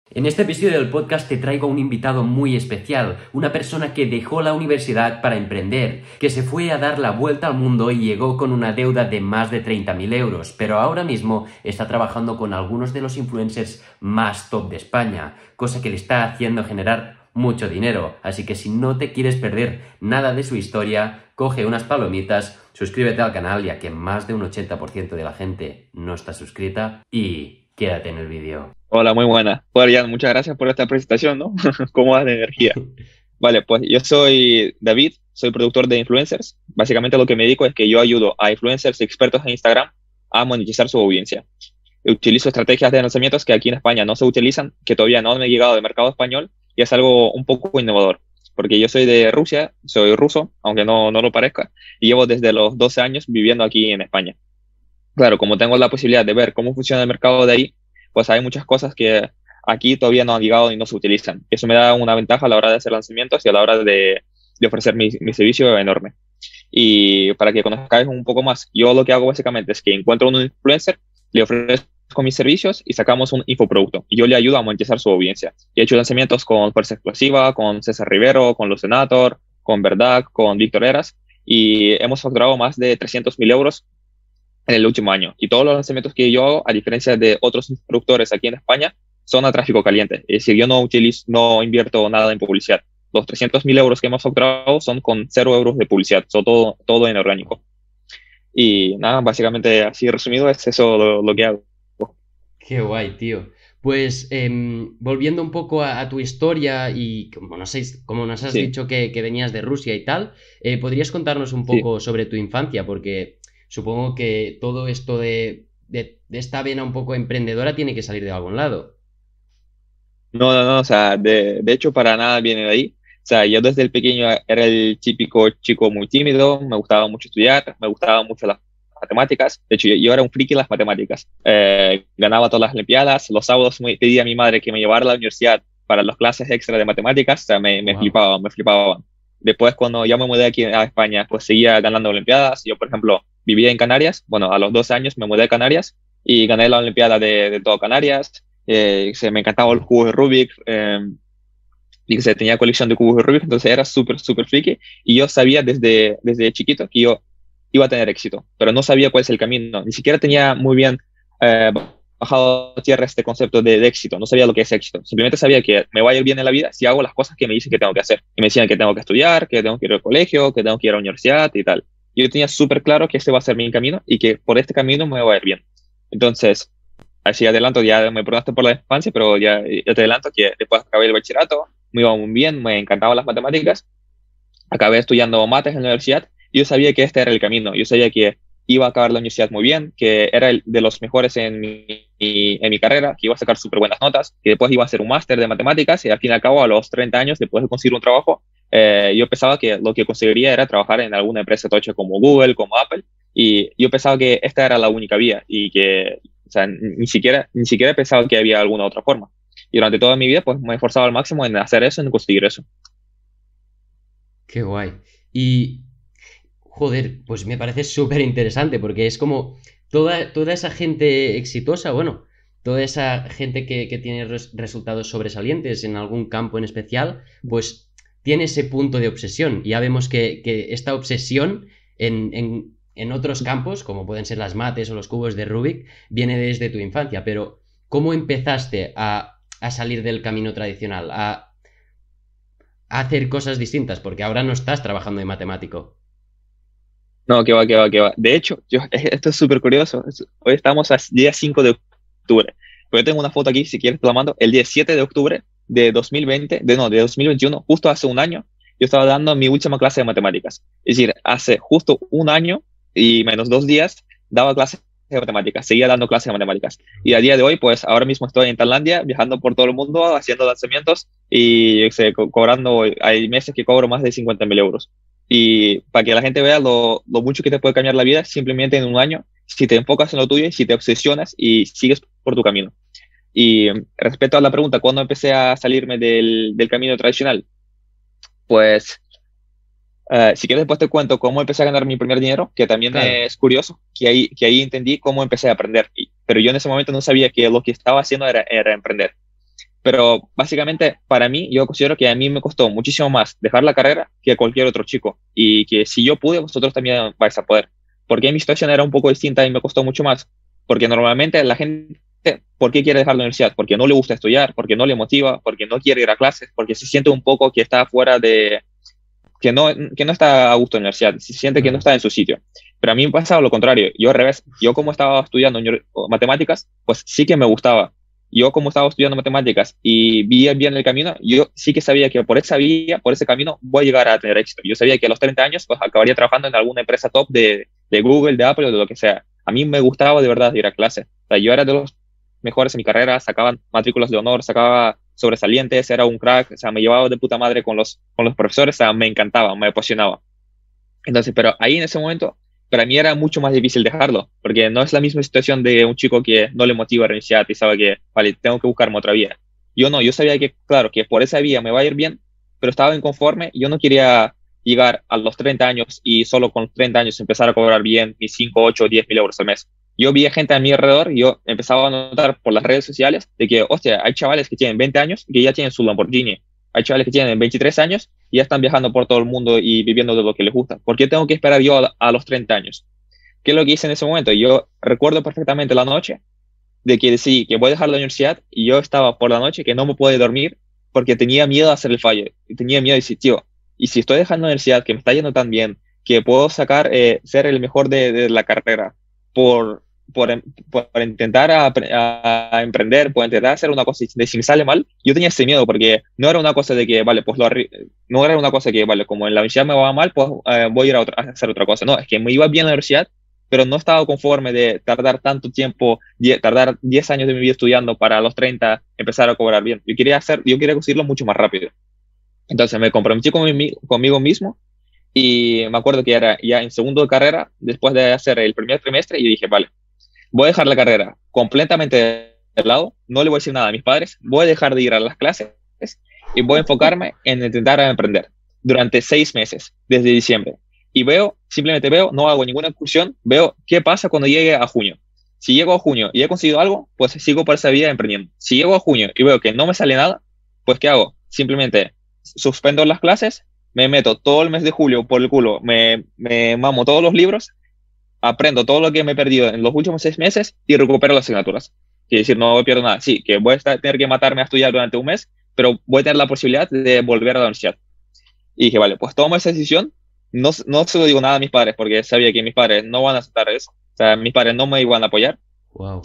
En este episodio del podcast te traigo a un invitado muy especial, una persona que dejó la universidad para emprender, que se fue a dar la vuelta al mundo y llegó con una deuda de más de 30.000 euros, pero ahora mismo está trabajando con algunos de los influencers más top de España, cosa que le está haciendo generar mucho dinero. Así que si no te quieres perder nada de su historia, coge unas palomitas, suscríbete al canal ya que más de un 80% de la gente no está suscrita y quédate en el vídeo. Hola, muy buena. Bueno, Jan, muchas gracias por esta presentación, ¿no? ¿Cómo vas de energía? Vale, pues yo soy David, soy productor de influencers. Básicamente lo que me dedico es que yo ayudo a influencers expertos en Instagram a monetizar su audiencia. Utilizo estrategias de lanzamientos que aquí en España no se utilizan, que todavía no han llegado al mercado español, y es algo un poco innovador. Porque yo soy de Rusia, soy ruso, aunque no lo parezca, y llevo desde los 12 años viviendo aquí en España. Claro, como tengo la posibilidad de ver cómo funciona el mercado de ahí, pues hay muchas cosas que aquí todavía no han llegado y no se utilizan. Eso me da una ventaja a la hora de hacer lanzamientos y a la hora de ofrecer mi servicio enorme. Y para que conozcáis un poco más, yo lo que hago básicamente es que encuentro un influencer, le ofrezco mis servicios y sacamos un infoproducto. Y yo le ayudo a monetizar su audiencia. Y he hecho lanzamientos con Fuerza Explosiva, con César Rivero, con Lucenator, con Verdad, con Víctor Heras. Y hemos facturado más de 300.000 euros en el último año. Y todos los lanzamientos que yo hago, a diferencia de otros productores aquí en España, son a tráfico caliente. Es decir, yo no invierto nada en publicidad. Los 300.000 euros que hemos facturado son con 0 euros de publicidad, son todo en orgánico. Y nada, básicamente así resumido es eso lo que hago. Qué guay, tío. Pues volviendo un poco a tu historia y como nos has Sí, dicho que venías de Rusia y tal, ¿podrías contarnos un sí. poco sobre tu infancia? Porque supongo que todo esto de esta vena un poco emprendedora tiene que salir de algún lado. No, o sea, de hecho para nada viene de ahí. O sea, yo desde el pequeño era el típico chico muy tímido, me gustaba mucho estudiar, me gustaban mucho las matemáticas. De hecho, yo era un friki en las matemáticas. Ganaba todas las olimpiadas. Los sábados pedía a mi madre que me llevara a la universidad para las clases extra de matemáticas. O sea, me Wow. flipaban, me flipaban. Después, cuando ya me mudé aquí a España, pues seguía ganando olimpiadas. Yo, por ejemplo, vivía en Canarias. Bueno, a los 12 años me mudé a Canarias y gané la olimpiada de todo Canarias. Me encantaban los cubos de Rubik, y que se tenía colección de cubos de Rubik, entonces era súper friki, y yo sabía desde chiquito que yo iba a tener éxito, pero no sabía cuál es el camino, ni siquiera tenía muy bien eh, bajado a tierra este concepto de éxito, no sabía lo que es éxito, simplemente sabía que me va a ir bien en la vida si hago las cosas que me dicen que tengo que hacer, y me decían que tengo que estudiar, que tengo que ir al colegio, que tengo que ir a la universidad y tal. Yo tenía súper claro que este va a ser mi camino y que por este camino me va a ir bien. Entonces, así adelanto, ya me preguntaste por la infancia, pero ya te adelanto que después acabé el bachillerato, me iba muy bien, me encantaban las matemáticas, acabé estudiando mates en la universidad y yo sabía que este era el camino, yo sabía que iba a acabar la universidad muy bien, que era el de los mejores en mi carrera, que iba a sacar súper buenas notas, que después iba a hacer un máster de matemáticas y al fin y al cabo a los 30 años, después de conseguir un trabajo, yo pensaba que lo que conseguiría era trabajar en alguna empresa tocha como Google, como Apple, y yo pensaba que esta era la única vía y que, o sea, ni siquiera pensaba que había alguna otra forma. Y durante toda mi vida, pues me he esforzado al máximo en hacer eso, en conseguir eso. Qué guay. Y, joder, pues me parece súper interesante porque es como toda esa gente exitosa, bueno, toda esa gente que tiene resultados sobresalientes en algún campo en especial, pues tiene ese punto de obsesión. Y ya vemos que esta obsesión en otros campos, como pueden ser las mates o los cubos de Rubik, viene desde tu infancia. Pero, ¿cómo empezaste a salir del camino tradicional, a hacer cosas distintas? Porque ahora no estás trabajando de matemático. No, que va. De hecho, esto es súper curioso. Hoy estamos a día 5 de octubre. Pero yo tengo una foto aquí, si quieres te la mando. El día 7 de octubre de 2020, de 2021, justo hace un año, yo estaba dando mi última clase de matemáticas. Es decir, hace justo un año y menos 2 días daba clases de matemáticas, seguía dando clases de matemáticas. Y a día de hoy, pues ahora mismo estoy en Tailandia, viajando por todo el mundo, haciendo lanzamientos y yo sé, cobrando, hay meses que cobro más de 50.000 euros. Y para que la gente vea lo mucho que te puede cambiar la vida simplemente en un año, si te enfocas en lo tuyo y si te obsesionas y sigues por tu camino. Y respecto a la pregunta, ¿cuándo empecé a salirme del camino tradicional? Pues si quieres después te cuento cómo empecé a ganar mi primer dinero, que también Claro. es curioso, que ahí entendí cómo empecé a aprender. Pero yo en ese momento no sabía que lo que estaba haciendo era emprender. Pero básicamente para mí, yo considero que a mí me costó muchísimo más dejar la carrera que a cualquier otro chico. Y que si yo pude, vosotros también vais a poder. Porque mi situación era un poco distinta y me costó mucho más. Porque normalmente la gente, ¿por qué quiere dejar la universidad? Porque no le gusta estudiar, porque no le motiva, porque no quiere ir a clases, porque se siente un poco que está fuera de, que no está a gusto en la universidad, se siente que no Claro. está en su sitio. Pero a mí me pasaba lo contrario. Yo al revés, yo como estaba estudiando matemáticas, pues sí que me gustaba. Yo como estaba estudiando matemáticas y vi bien el camino, yo sí que sabía que por esa vía, por ese camino, voy a llegar a tener éxito. Yo sabía que a los 30 años pues acabaría trabajando en alguna empresa top de Google, de Apple o de lo que sea. A mí me gustaba de verdad ir a clase. O sea, yo era de los mejores en mi carrera, sacaban matrículas de honor, sacaba sobresalientes, era un crack, o sea, me llevaba de puta madre con los profesores, o sea, me encantaba, me apasionaba. Entonces, pero ahí en ese momento, para mí era mucho más difícil dejarlo, porque no es la misma situación de un chico que no le motiva a reiniciar y sabe que, vale, tengo que buscarme otra vía. Yo no, yo sabía que, claro, que por esa vía me va a ir bien, pero estaba inconforme, yo no quería llegar a los 30 años y solo con los 30 años empezar a cobrar bien mis 5 8 10 mil euros al mes. Yo vi gente a mi alrededor y yo empezaba a notar por las redes sociales de que, hostia, hay chavales que tienen 20 años y que ya tienen su Lamborghini. Hay chavales que tienen 23 años y ya están viajando por todo el mundo y viviendo de lo que les gusta. ¿Por qué tengo que esperar yo a los 30 años? ¿Qué es lo que hice en ese momento? Yo recuerdo perfectamente la noche de que decidí que voy a dejar la universidad y yo estaba por la noche que no me podía dormir porque tenía miedo a hacer el fallo. Y tenía miedo de decir, tío, y si estoy dejando la universidad, que me está yendo tan bien, que puedo sacar, ser el mejor de la carrera por, por, em- por intentar a emprender, por intentar hacer una cosa y si me sale mal, yo tenía ese miedo porque no era una cosa de que, vale, pues no era una cosa que, vale, como en la universidad me va mal, pues voy a ir a hacer otra cosa. No, es que me iba bien en la universidad, pero no estaba conforme de tardar tanto tiempo, tardar 10 años de mi vida estudiando para a los 30 empezar a cobrar bien. Yo quería conseguirlo mucho más rápido. Entonces me comprometí conmigo mismo y me acuerdo que era ya en segundo de carrera, después de hacer el primer trimestre, y dije, vale, voy a dejar la carrera completamente de lado, no le voy a decir nada a mis padres, voy a dejar de ir a las clases y voy a enfocarme en intentar emprender durante 6 meses, desde diciembre. Y simplemente veo, no hago ninguna excursión, veo qué pasa cuando llegue a junio. Si llego a junio y he conseguido algo, pues sigo por esa vía emprendiendo. Si llego a junio y veo que no me sale nada, pues ¿qué hago? Simplemente suspendo las clases, me meto todo el mes de julio por el culo, me mamo todos los libros, aprendo todo lo que me he perdido en los últimos 6 meses y recupero las asignaturas. Quiere decir, no pierdo nada. Sí, que voy a tener que matarme a estudiar durante un mes, pero voy a tener la posibilidad de volver a la universidad. Y dije, vale, pues tomo esa decisión. No, no se lo digo nada a mis padres porque sabía que mis padres no van a aceptar eso. O sea, mis padres no me iban a apoyar. Wow.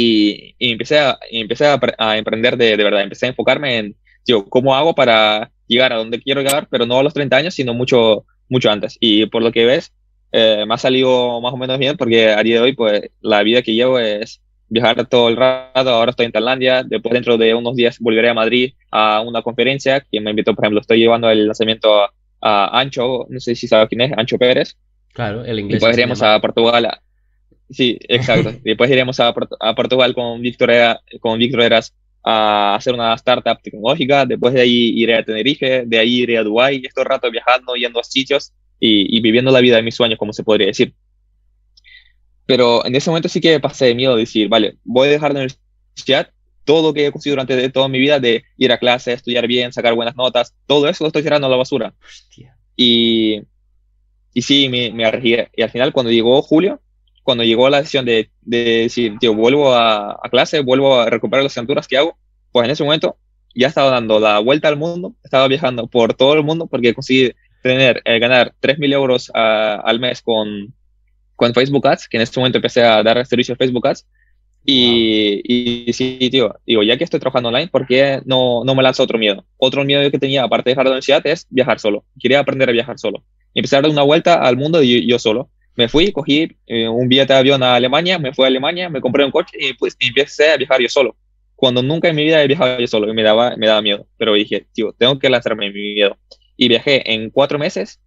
Y empecé a emprender de verdad. Empecé a enfocarme en, tío, cómo hago para llegar a donde quiero llegar, pero no a los 30 años, sino mucho, mucho antes. Y por lo que ves, me ha salido más o menos bien porque a día de hoy, pues, la vida que llevo es viajar todo el rato. Ahora estoy en Tailandia. Después, dentro de unos días, volveré a Madrid a una conferencia que me invitó, por ejemplo, estoy llevando el lanzamiento a Ancho, no sé si sabes quién es, Ancho Pérez. Claro, el Y inglés pues este de iremos a Madrid. Portugal. Sí, exacto. Después iremos a Portugal con Víctor Eras a hacer una startup tecnológica. Después de ahí iré a Tenerife, de ahí iré a Dubái. Y estos rato viajando, yendo a sitios y viviendo la vida de mis sueños, como se podría decir. Pero en ese momento sí que pasé de miedo, de decir, vale, voy a dejar la universidad, todo lo que he conseguido durante toda mi vida, de ir a clase, estudiar bien, sacar buenas notas, todo eso lo estoy tirando a la basura. Hostia. Y y sí, me arriesgué. Y al final, cuando llegó julio, cuando llegó la decisión de decir, tío, vuelvo a clase, vuelvo a recuperar las asignaturas que hago, pues en ese momento ya estaba dando la vuelta al mundo, estaba viajando por todo el mundo porque conseguí ganar 3.000 euros al mes con Facebook Ads, que en este momento empecé a dar servicio a Facebook Ads. Wow. Y sí, tío, digo, ya que estoy trabajando online, ¿por qué no me lanzo otro miedo? Otro miedo que tenía, aparte de dejar la universidad, es viajar solo. Quería aprender a viajar solo. Y empecé a dar una vuelta al mundo yo solo. Me fui, cogí un billete de avión a Alemania, me fui a Alemania, me compré un coche y pues empecé a viajar yo solo. Cuando nunca en mi vida he viajado yo solo y me daba miedo. Pero dije, tío, tengo que lanzarme en mi miedo. Y viajé en 4 meses,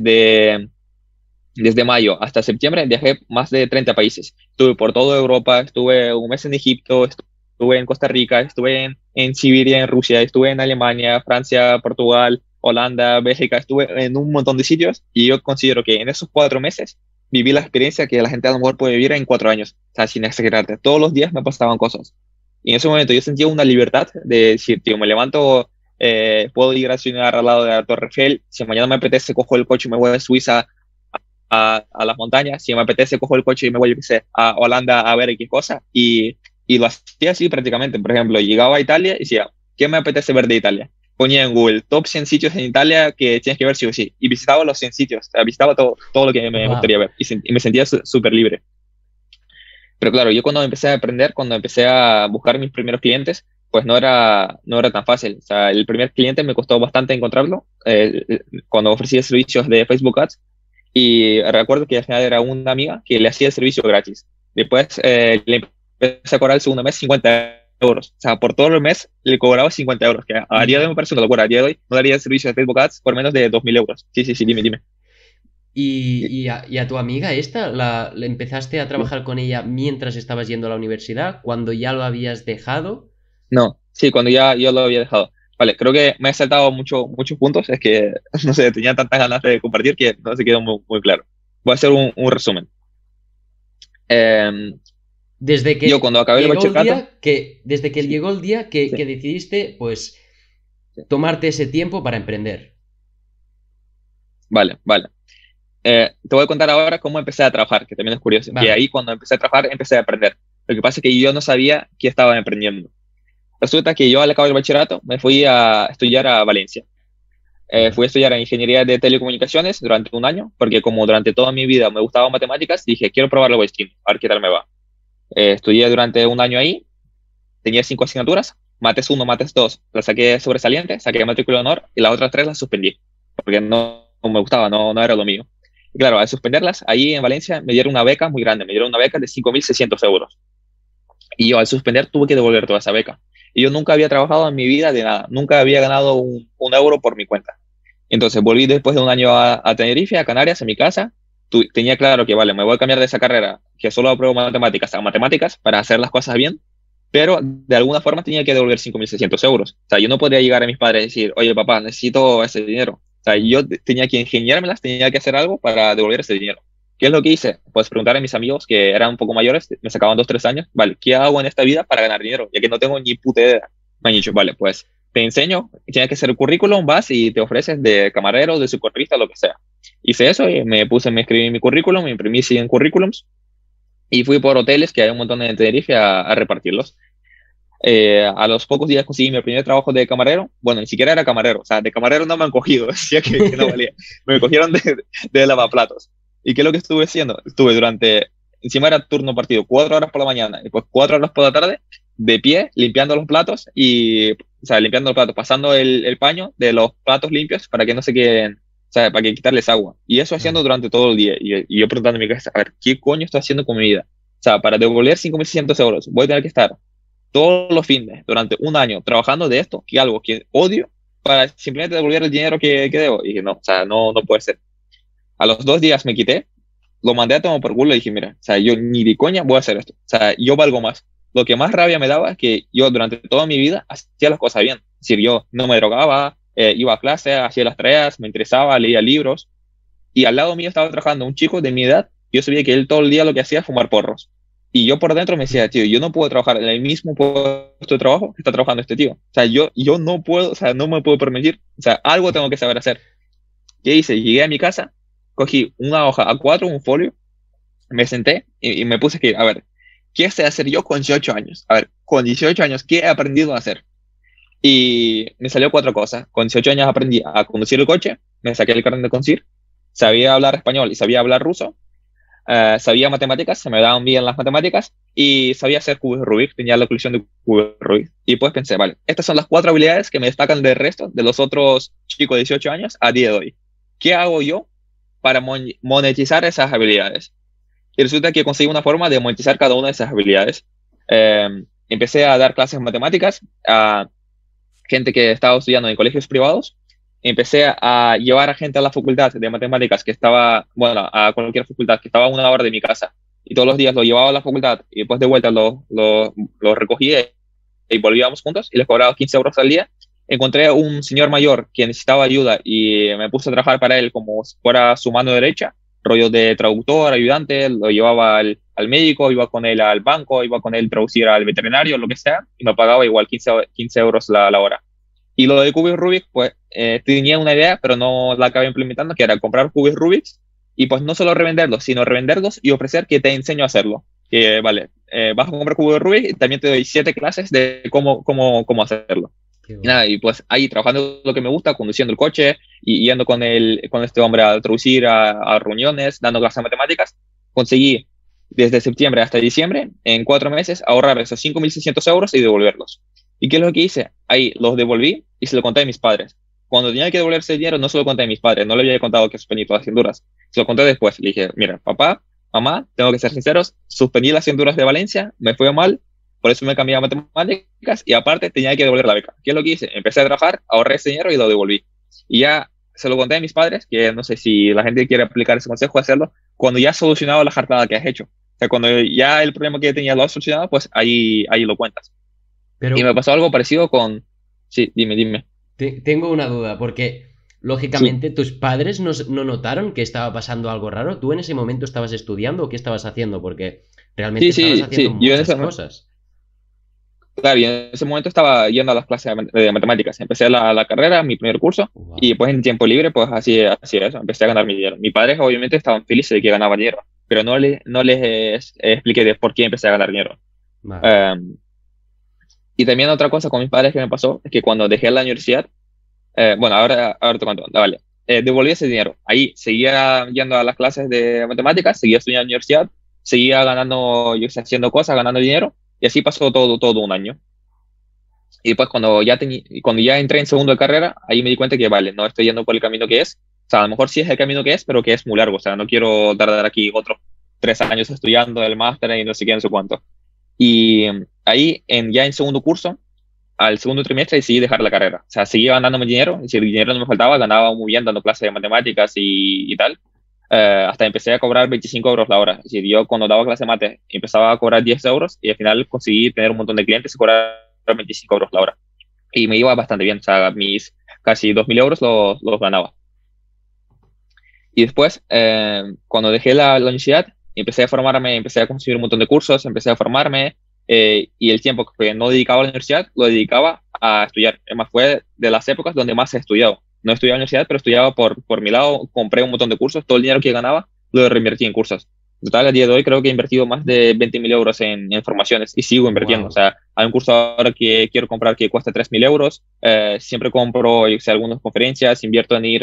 desde mayo hasta septiembre viajé más de 30 países. Estuve por toda Europa, estuve un mes en Egipto, estuve en Costa Rica, estuve en Siberia, en Rusia, estuve en Alemania, Francia, Portugal, Holanda, Bélgica, estuve en un montón de sitios y yo considero que en esos 4 meses viví la experiencia que la gente a lo mejor puede vivir en 4 años, o sea, sin exagerarte. Todos los días me pasaban cosas. Y en ese momento yo sentía una libertad de decir, tío, me levanto, puedo ir a cenar al lado de la Torre Eiffel, si mañana me apetece, cojo el coche y me voy a Suiza a las montañas, si me apetece, cojo el coche y me voy, yo qué sé, a Holanda a ver X cosa, y lo hacía así prácticamente. Por ejemplo, llegaba a Italia y decía, ¿qué me apetece ver de Italia? Ponía en Google top 100 sitios en Italia que tienes que ver sí o sí, y visitaba los 100 sitios, o sea, visitaba todo lo que me gustaría Wow. ver, y me sentía súper libre. Pero claro, yo cuando empecé a aprender, cuando empecé a buscar mis primeros clientes, pues no era tan fácil. O sea, el primer cliente me costó bastante encontrarlo cuando ofrecía servicios de Facebook Ads. Y recuerdo que al final era una amiga que le hacía el servicio gratis. Después le empecé a cobrar el segundo mes 50 euros. O sea, por todo el mes le cobraba 50 euros, que a día de hoy me parece una locura. A día de hoy no daría el servicio de Facebook Ads por menos de 2.000 euros. Sí, sí, sí, dime. Y a tu amiga esta, ¿la empezaste a trabajar con ella mientras estabas yendo a la universidad? ¿Cuando ya lo habías dejado? No, sí, cuando ya yo lo había dejado. Vale, creo que me he saltado muchos puntos. Es que, no sé, tenía tantas ganas de compartir que no se quedó muy claro. Voy a hacer un resumen. Eh, Desde yo que cuando acabé el llegó el bachillerato, día que, desde que sí, llegó el día que sí, decidiste, pues, sí, tomarte ese tiempo para emprender. vale. Te voy a contar ahora cómo empecé a trabajar, que también es curioso. Que Vale. ahí cuando empecé a trabajar, empecé a aprender. Lo que pasa es que yo no sabía que estaba emprendiendo. Resulta que yo al acabar el bachillerato me fui a estudiar a Valencia. Ajá. Fui a estudiar ingeniería de telecomunicaciones durante un año, porque como durante toda mi vida me gustaban matemáticas, dije, quiero probar algo distinto, a ver qué tal me va. Estudié durante un año ahí, tenía 5 asignaturas, mates uno, mates 2, las saqué sobresaliente, saqué matrícula de honor y las otras 3 las suspendí, porque no me gustaba, no era lo mío. Y claro, al suspenderlas, ahí en Valencia me dieron una beca muy grande, me dieron una beca de 5.600 euros. Y yo al suspender tuve que devolver toda esa beca. Y yo nunca había trabajado en mi vida de nada, nunca había ganado un euro por mi cuenta. Entonces volví después de un año a Tenerife, a Canarias, a mi casa. Tenía claro que, vale, me voy a cambiar de esa carrera, que solo apruebo matemáticas, a matemáticas para hacer las cosas bien, pero de alguna forma tenía que devolver 5.600 euros. O sea, yo no podía llegar a mis padres y decir, oye, papá, necesito ese dinero. O sea, yo tenía que ingeniármelas, tenía que hacer algo para devolver ese dinero. ¿Qué es lo que hice? Pues preguntar a mis amigos que eran un poco mayores, me sacaban 2, 3 años, vale, ¿qué hago en esta vida para ganar dinero? Ya que no tengo ni puta idea. Me han dicho, vale, pues te enseño, tienes que hacer el currículum, vas y te ofreces de camarero, de socorrista, lo que sea. Hice eso y me escribí mi currículum, me imprimí 100 currículums y fui por hoteles, que hay un montón de Tenerife, a repartirlos. A los pocos días conseguí mi primer trabajo de camarero. Bueno, ni siquiera era camarero, o sea, de camarero no me han cogido, decía que no valía. Me cogieron de lavaplatos. ¿Y qué es lo que estuve haciendo? Estuve encima era turno partido, 4 horas por la mañana y pues 4 horas por la tarde, de pie, limpiando los platos o sea, limpiando los platos, pasando el paño de los platos limpios para que no se queden, o sea, para que quitarles agua. Y eso haciendo Claro. durante todo el día. Y yo preguntando a mi cabeza, a ver, ¿qué coño estoy haciendo con mi vida? O sea, para devolver 5.600 euros, voy a tener que estar todos los fines durante un año trabajando de esto, que algo que odio, para simplemente devolver el dinero que debo. Y dije, no, o sea, no puede ser. A los 2 días me quité, lo mandé a tomar por culo y dije, mira, o sea, yo ni de coña voy a hacer esto. O sea, yo valgo más. Lo que más rabia me daba es que yo durante toda mi vida hacía las cosas bien. Es decir, yo no me drogaba, iba a clase, hacía las tareas, me interesaba, leía libros. Y al lado mío estaba trabajando un chico de mi edad. Yo sabía que él todo el día lo que hacía es fumar porros. Y yo por dentro me decía, tío, yo no puedo trabajar en el mismo puesto de trabajo que está trabajando este tío. O sea, yo no puedo, o sea, no me puedo permitir. O sea, algo tengo que saber hacer. ¿Qué hice? Llegué a mi casa, cogí una hoja A4, un folio, me senté y me puse a escribir, a ver, ¿qué sé hacer yo con 18 años? A ver, con 18 años, ¿qué he aprendido a hacer? Y me salió 4 cosas. Con 18 años aprendí a conducir el coche, me saqué el carnet de conducir, sabía hablar español y sabía hablar ruso, sabía matemáticas, se me daban bien las matemáticas y sabía hacer cubos de Rubik, tenía la colección de cubos de Rubik. Y pues pensé, vale, estas son las 4 habilidades que me destacan del resto de los otros chicos de 18 años a día de hoy. ¿Qué hago yo para monetizar esas habilidades? Y resulta que conseguí una forma de monetizar cada una de esas habilidades. Eh, Empecé a dar clases de matemáticas a gente que estaba estudiando en colegios privados. Empecé a llevar a gente a la facultad de matemáticas que estaba, bueno, a cualquier facultad que estaba a 1 hora de mi casa. Y todos los días lo llevaba a la facultad y después de vuelta lo recogía y volvíamos juntos y les cobraba 15 euros al día. Encontré un señor mayor que necesitaba ayuda y me puse a trabajar para él como si fuera su mano derecha. rollo de traductor, ayudante, lo llevaba al médico, iba con él al banco, iba con él a traducir al veterinario, lo que sea, y me pagaba igual 15 euros la hora. Y lo de cubos Rubik, pues tenía una idea, pero no la acabé implementando, que era comprar cubos Rubik y pues no solo revenderlos, sino revenderlos y ofrecer que te enseño a hacerlo. Que vale, vas a comprar cubos Rubik y también te doy 7 clases de cómo hacerlo. Qué Y guay. nada, y pues ahí trabajando lo que me gusta, conduciendo el coche y yendo con este hombre a traducir a reuniones, dando clases de matemáticas, conseguí desde septiembre hasta diciembre, en 4 meses, ahorrar esos 5.600 euros y devolverlos. ¿Y qué es lo que hice? Ahí los devolví y se lo conté a mis padres. Cuando tenía que devolverse el dinero, no se lo conté a mis padres, no le había contado que suspendí todas las asignaturas. Se lo conté después. Le dije, mira, papá, mamá, tengo que ser sinceros, suspendí las asignaturas de Valencia, me fue mal, por eso me cambié a matemáticas y aparte tenía que devolver la beca. ¿Qué es lo que hice? Empecé a trabajar, ahorré ese dinero y lo devolví. Y ya se lo conté a mis padres, que no sé si la gente quiere aplicar ese consejo, hacerlo, cuando ya has solucionado la jartada que has hecho. O sea, cuando ya el problema que tenías lo has solucionado, pues ahí lo cuentas. Y me Pero pasó algo parecido con... Sí, dime. tengo una duda, porque Sí, lógicamente tus padres no notaron que estaba pasando algo raro. ¿Tú en ese momento estabas estudiando o qué estabas haciendo? Porque realmente sí, estabas sí, haciendo sí. Yo en muchas ese, cosas. claro, y en ese momento estaba yendo a las clases de matemáticas. Empecé la carrera, mi primer curso, y Wow. pues en tiempo libre, pues así eso, empecé a ganar mi dinero. Mis padres obviamente estaban felices de que ganaba dinero, pero no les expliqué de por qué empecé a ganar dinero. Vale. Um, y también otra cosa con mis padres que me pasó es que cuando dejé la universidad, bueno, ahora te cuento, vale, devolví ese dinero. Ahí seguía yendo a las clases de matemáticas, seguía estudiando en la universidad, seguía ganando, yo sé, haciendo cosas, ganando dinero, y así pasó todo un año. Y después cuando ya entré en segundo de carrera, ahí me di cuenta que, vale, no estoy yendo por el camino que es. O sea, a lo mejor sí es el camino que es, pero que es muy largo. O sea, no quiero tardar aquí otros 3 años estudiando el máster y no sé qué, no sé cuánto. Y ahí, ya en segundo curso, al segundo trimestre, decidí dejar la carrera. O sea, seguía ganándome dinero. Y si el dinero no me faltaba, ganaba muy bien dando clases de matemáticas y tal. Hasta empecé a cobrar 25 euros la hora. Es decir, yo cuando daba clase de mate empezaba a cobrar 10 euros y al final conseguí tener un montón de clientes y cobrar 25 euros la hora. Y me iba bastante bien, o sea, mis casi 2.000 euros los ganaba. Y después, cuando dejé la universidad, empecé a formarme, empecé a conseguir un montón de cursos, empecé a formarme y el tiempo que no dedicaba a la universidad lo dedicaba a estudiar. Además, fue de las épocas donde más he estudiado. No estudiaba en la universidad, pero estudiaba por mi lado, compré un montón de cursos, todo el dinero que ganaba lo reinvertí en cursos. En total, a día de hoy creo que he invertido más de 20.000 euros en formaciones y sigo invirtiendo. O Wow. sea, hay un curso ahora que quiero comprar que cuesta 3.000 euros. Siempre compro, yo sé, algunas conferencias, invierto en ir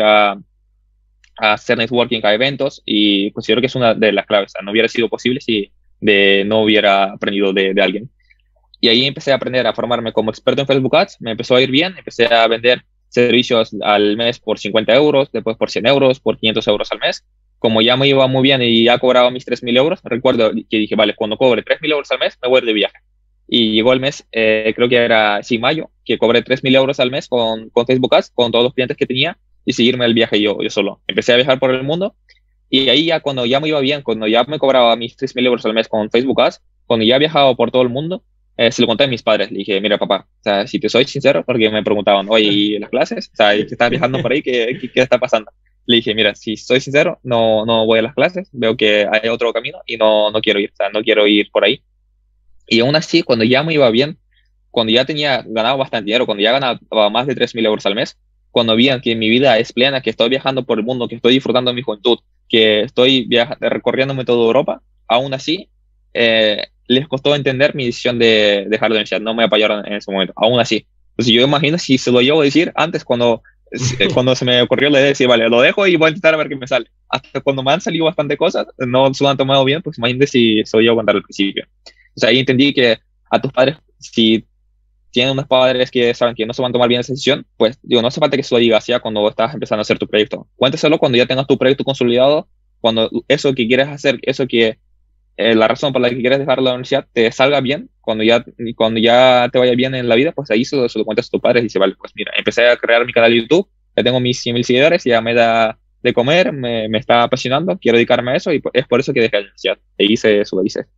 a hacer networking a eventos y considero que es una de las claves. O sea, no hubiera sido posible si no hubiera aprendido de alguien. Y ahí empecé a aprender a formarme como experto en Facebook Ads. Me empezó a ir bien, empecé a vender servicios al mes por 50 euros, después por 100 euros, por 500 euros al mes. Como ya me iba muy bien y ya cobraba mis 3.000 euros, recuerdo que dije, vale, cuando cobre 3.000 euros al mes, me voy a ir de viaje. Y llegó el mes, creo que era, sí, mayo, que cobré 3.000 euros al mes con Facebook Ads, con todos los clientes que tenía, y seguirme el viaje yo solo. Empecé a viajar por el mundo, y ahí ya cuando ya me iba bien, cuando ya me cobraba mis 3.000 euros al mes con Facebook Ads, cuando ya viajaba por todo el mundo, se lo conté a mis padres. Le dije, mira, papá, o sea, si te soy sincero, porque me preguntaban, oye, ¿y las clases? O sea, que estás viajando por ahí, ¿qué está pasando? Le dije, mira, si soy sincero, no voy a las clases, veo que hay otro camino y no quiero ir, o sea, no quiero ir por ahí. Y aún así, cuando ya me iba bien, cuando ya ganaba bastante dinero, cuando ya ganaba más de 3.000 euros al mes, cuando veían que mi vida es plena, que estoy viajando por el mundo, que estoy disfrutando de mi juventud, que estoy recorriéndome toda Europa, aún así, les costó entender mi decisión de dejar la universidad. No me apoyaron en ese momento, aún así. Entonces yo imagino si se lo llevo a decir antes, cuando se me ocurrió la idea de decir, vale, lo dejo y voy a intentar a ver qué me sale. Hasta cuando me han salido bastante cosas, no se lo han tomado bien, pues imagínate si se lo llevo a contar al principio. O sea, ahí entendí que a tus padres, si tienen unos padres que saben que no se van a tomar bien esa decisión, pues digo, no hace falta que se lo digas ya cuando estás empezando a hacer tu proyecto. Cuéntaselo cuando ya tengas tu proyecto consolidado, cuando eso que quieres hacer, eso que la razón por la que quieres dejar la universidad te salga bien, cuando ya te vaya bien en la vida, pues ahí se lo cuentas a tus padres y dices, vale, pues mira, empecé a crear mi canal de YouTube, ya tengo mis 100.000 seguidores, ya me da de comer, me está apasionando, quiero dedicarme a eso y es por eso que dejé la universidad. E hice eso, lo hice.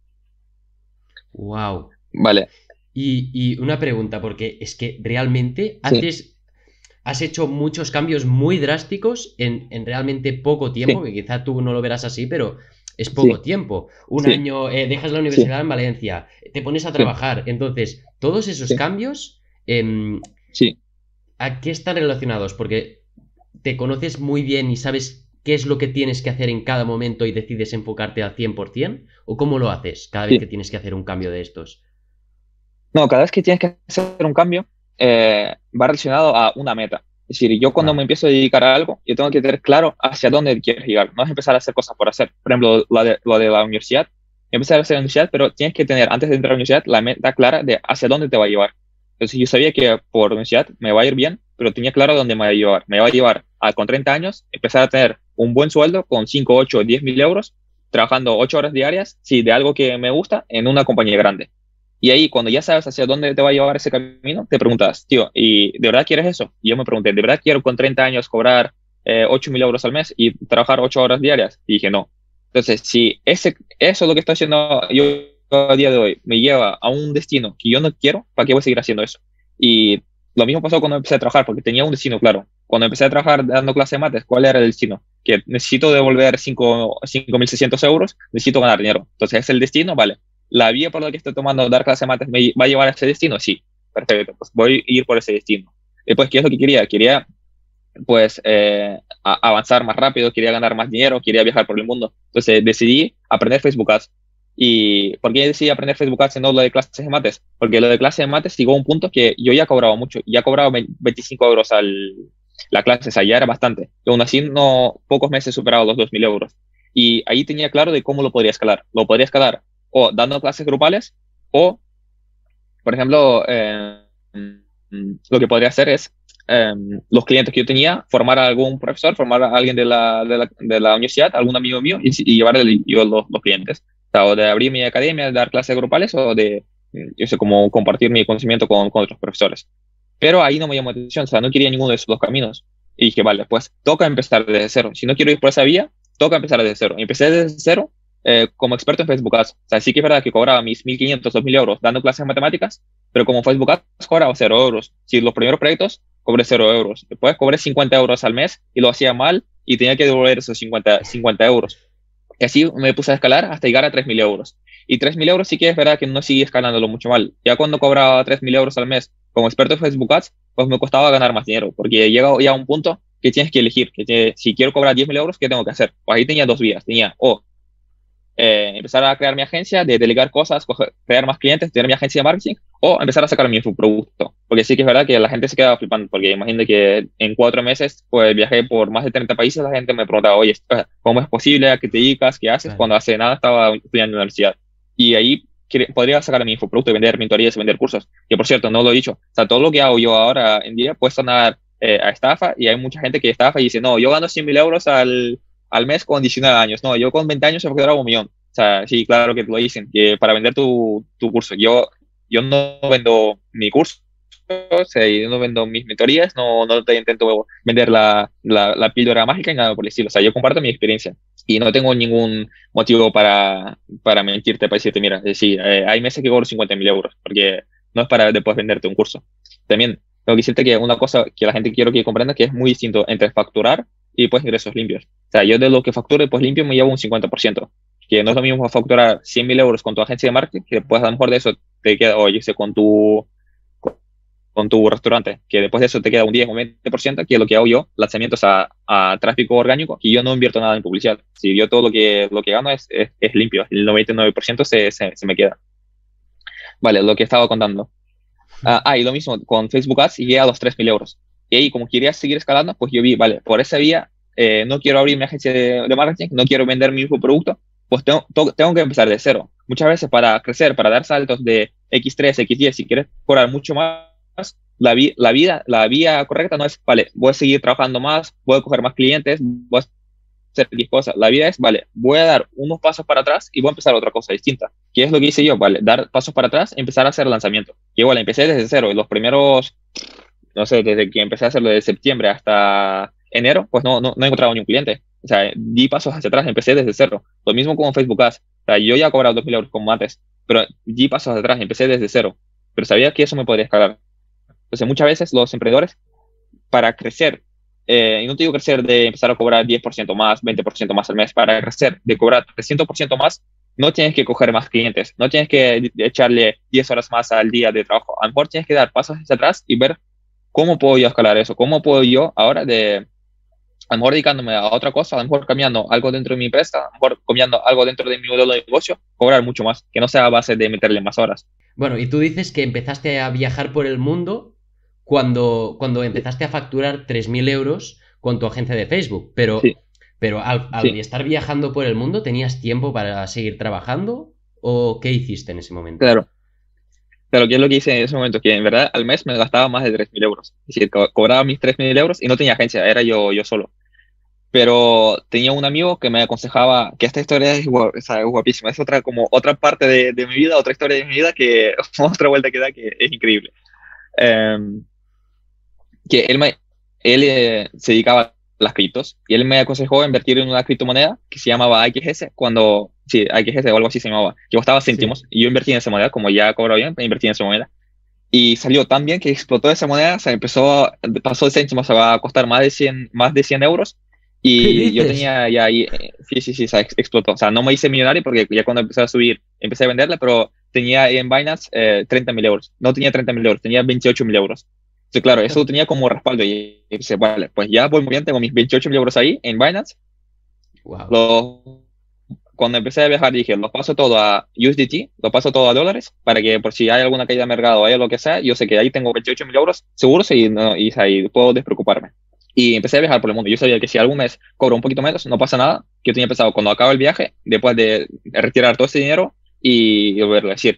Wow. Vale, Y una pregunta, porque es que realmente sí, haces. has hecho muchos cambios muy drásticos en realmente poco tiempo, sí, que quizá tú no lo verás así, pero es poco sí, tiempo. Un sí, año dejas la sí, universidad en Valencia, te pones a sí, trabajar. Entonces, todos esos sí, cambios, sí, ¿a qué están relacionados? Porque te conoces muy bien y sabes qué es lo que tienes que hacer en cada momento y decides enfocarte al 100%, ¿o cómo lo haces cada vez que sí. tienes que hacer un cambio de estos? No, cada vez que tienes que hacer un cambio, va relacionado a una meta. Es decir, yo cuando me Vale, empiezo a dedicar a algo, yo tengo que tener claro hacia dónde quieres llegar. No es empezar a hacer cosas por hacer. Por ejemplo, lo de la universidad. Empezar a hacer la universidad, pero tienes que tener, antes de entrar a la universidad, la meta clara de hacia dónde te va a llevar. Entonces, yo sabía que por universidad me va a ir bien, pero tenía claro dónde me va a llevar. Me va a llevar con 30 años, empezar a tener un buen sueldo con 5, 8, 10 mil euros, trabajando 8 horas diarias, sí, de algo que me gusta, en una compañía grande. Y ahí, cuando ya sabes hacia dónde te va a llevar ese camino, te preguntas, tío, ¿y de verdad quieres eso? Y yo me pregunté, ¿de verdad quiero con 30 años cobrar 8 mil euros al mes y trabajar 8 horas diarias? Y dije, no. Entonces, si eso es lo que estoy haciendo yo a día de hoy me lleva a un destino que yo no quiero, ¿para qué voy a seguir haciendo eso? Y lo mismo pasó cuando empecé a trabajar, porque tenía un destino claro. Cuando empecé a trabajar dando clases de mates, ¿cuál era el destino? Que necesito devolver 5.600 euros, necesito ganar dinero. Entonces, ¿es el destino? Vale. ¿La vía por la que estoy tomando dar clase de mates me va a llevar a ese destino? Sí, perfecto, pues voy a ir por ese destino. Pues, ¿qué es lo que quería? Quería, pues, avanzar más rápido, quería ganar más dinero, quería viajar por el mundo. Entonces, decidí aprender Facebook Ads. ¿Y por qué decidí aprender Facebook Ads y no lo de clases de mates? Porque lo de clases de mates llegó a un punto que yo ya cobraba mucho, ya cobraba 25 euros la clase, o sea, ya era bastante. Y aún así, no, pocos meses superaba los 2.000 euros. Y ahí tenía claro de cómo lo podría escalar. Lo podría escalar o dando clases grupales o, por ejemplo, lo que podría hacer es los clientes que yo tenía, formar a algún profesor, formar a alguien de la universidad, algún amigo mío y llevarle yo los clientes. O sea, o de abrir mi academia, de dar clases grupales o de, yo sé, como compartir mi conocimiento con otros profesores. Pero ahí no me llamó la atención, o sea, no quería ninguno de esos dos caminos. Y dije, vale, pues toca empezar desde cero. Si no quiero ir por esa vía, toca empezar desde cero. Y empecé desde cero como experto en Facebook Ads. O sea, sí que es verdad que cobraba mis 1.500, 2.000 euros dando clases de matemáticas, pero como Facebook Ads cobraba 0 euros. Si los primeros proyectos cobré 0 euros. Después cobré 50 euros al mes y lo hacía mal y tenía que devolver esos 50 euros. Y así me puse a escalar hasta llegar a 3.000 euros. Y 3.000 euros sí que es verdad que no sigue escalándolo mucho mal. Ya cuando cobraba 3.000 euros al mes como experto en Facebook Ads, pues me costaba ganar más dinero, porque llega ya a un punto que tienes que elegir, si quiero cobrar 10.000 euros, ¿qué tengo que hacer? Pues ahí tenía dos vías. Tenía o empezar a crear mi agencia, de delegar cosas, crear más clientes, tener mi agencia de marketing, o empezar a sacar mi infoproducto. Porque sí que es verdad que la gente se quedaba flipando, porque imagínate que en 4 meses, pues viajé por más de 30 países, la gente me preguntaba, oye, ¿cómo es posible? ¿A qué te dedicas? ¿Qué haces? claro. Cuando hace nada estaba estudiando en la universidad. Y ahí podría sacar mi infoproducto y vender mentorías y vender cursos. Que por cierto, no lo he dicho. O sea, todo lo que hago yo ahora en día puede sonar a estafa y hay mucha gente que estafa y dice, no, yo gano 100.000 euros al mes con 19 años. No, yo con 20 años se puedo ganar 1 millón. O sea, sí, claro que te lo dicen, que para vender tu curso. Yo no vendo mi curso, o sea, yo no vendo mis mentorías, no te intento vender la píldora mágica ni nada por el estilo. O sea, yo comparto mi experiencia y no tengo ningún motivo para mentirte, para decirte, mira, sí, hay meses que cobro 50.000 euros, porque no es para después venderte un curso. También tengo que decirte que una cosa que la gente quiero que comprenda que es muy distinto entre facturar y pues ingresos limpios. O sea, yo de lo que facturo pues limpio me llevo un 50%, que no es lo mismo facturar 100.000 euros con tu agencia de marketing, que después a lo mejor de eso te queda, oye, sé, con tu restaurante, que después de eso te queda un 10 o un 20%, que es lo que hago yo, lanzamientos a tráfico orgánico, y yo no invierto nada en publicidad. Si yo todo lo que gano es limpio, el 99% se me queda. Vale, lo que estaba contando. Y lo mismo con Facebook Ads, y llegué a los 3.000 euros. Y ahí, como quería seguir escalando, pues yo vi, vale, por esa vía, no quiero abrir mi agencia de marketing, no quiero vender mi mismo producto, pues tengo que empezar de cero. Muchas veces para crecer, para dar saltos de X3, X10, si quieres cobrar mucho más, la vía correcta no es, vale, voy a seguir trabajando más, voy a coger más clientes, voy a hacer X cosas. La vida es, vale, voy a dar unos pasos para atrás y voy a empezar otra cosa distinta. ¿Qué es lo que hice yo? Vale, dar pasos para atrás, empezar a hacer lanzamiento. Y igual, empecé desde cero. Y los primeros, no sé, desde que empecé a hacerlo de septiembre hasta enero, pues no he encontrado ni un cliente. O sea, di pasos hacia atrás, empecé desde cero. Lo mismo con Facebook Ads. O sea, yo ya he cobrado 2.000 euros con mates, pero di pasos hacia atrás, empecé desde cero. Pero sabía que eso me podría escalar. Entonces, muchas veces los emprendedores para crecer, y no te digo crecer de empezar a cobrar 10% más, 20% más al mes, para crecer, de cobrar 300% más, no tienes que coger más clientes, no tienes que echarle 10 horas más al día de trabajo. A lo mejor tienes que dar pasos hacia atrás y ver cómo puedo yo escalar eso, cómo puedo yo ahora a lo mejor dedicándome a otra cosa, a lo mejor cambiando algo dentro de mi empresa, a lo mejor cambiando algo dentro de mi modelo de negocio, cobrar mucho más, que no sea a base de meterle más horas. Bueno, y tú dices que empezaste a viajar por el mundo cuando empezaste a facturar 3.000 euros con tu agencia de Facebook, Sí, pero al sí, estar viajando por el mundo, ¿tenías tiempo para seguir trabajando? ¿O qué hiciste en ese momento? claro. Pero ¿qué es lo que hice en ese momento? Que en verdad al mes me gastaba más de 3.000 euros. Es decir, cobraba mis 3.000 euros y no tenía agencia, era yo solo. Pero tenía un amigo que me aconsejaba que esta historia es, o sea, es guapísima. Es otra, como otra parte de mi vida, otra historia de mi vida que otra vuelta que da que es increíble. Eh, que él se dedicaba a las criptos y él me aconsejó invertir en una criptomoneda que se llamaba XS, sí, XS o algo así se llamaba, que costaba Sí. céntimos y yo invertí en esa moneda, como ya cobro bien, invertí en esa moneda y salió tan bien que explotó esa moneda, se pasó de céntimos a costar más de 100 euros ¿Qué y yo dices? tenía ya ahí, sí, sí, sí, o sea, explotó. O sea, no me hice millonario porque ya cuando empecé a subir, empecé a venderla, pero tenía en Binance 30.000 euros. No tenía 30.000 euros, tenía 28.000 euros. Entonces, claro, eso tenía como respaldo y dice, vale, pues ya voy muy bien, tengo mis 28.000 euros ahí en Binance. Wow. Los Cuando empecé a viajar dije, lo paso todo a USDT, lo paso todo a dólares, para que por si hay alguna caída de mercado o hay lo que sea, yo sé que ahí tengo 28.000 euros seguros y, no, y ahí puedo despreocuparme. Y empecé a viajar por el mundo. Yo sabía que si algún mes cobro un poquito menos, no pasa nada. Yo tenía pensado cuando acabe el viaje, después de retirar todo ese dinero y volverlo a decir.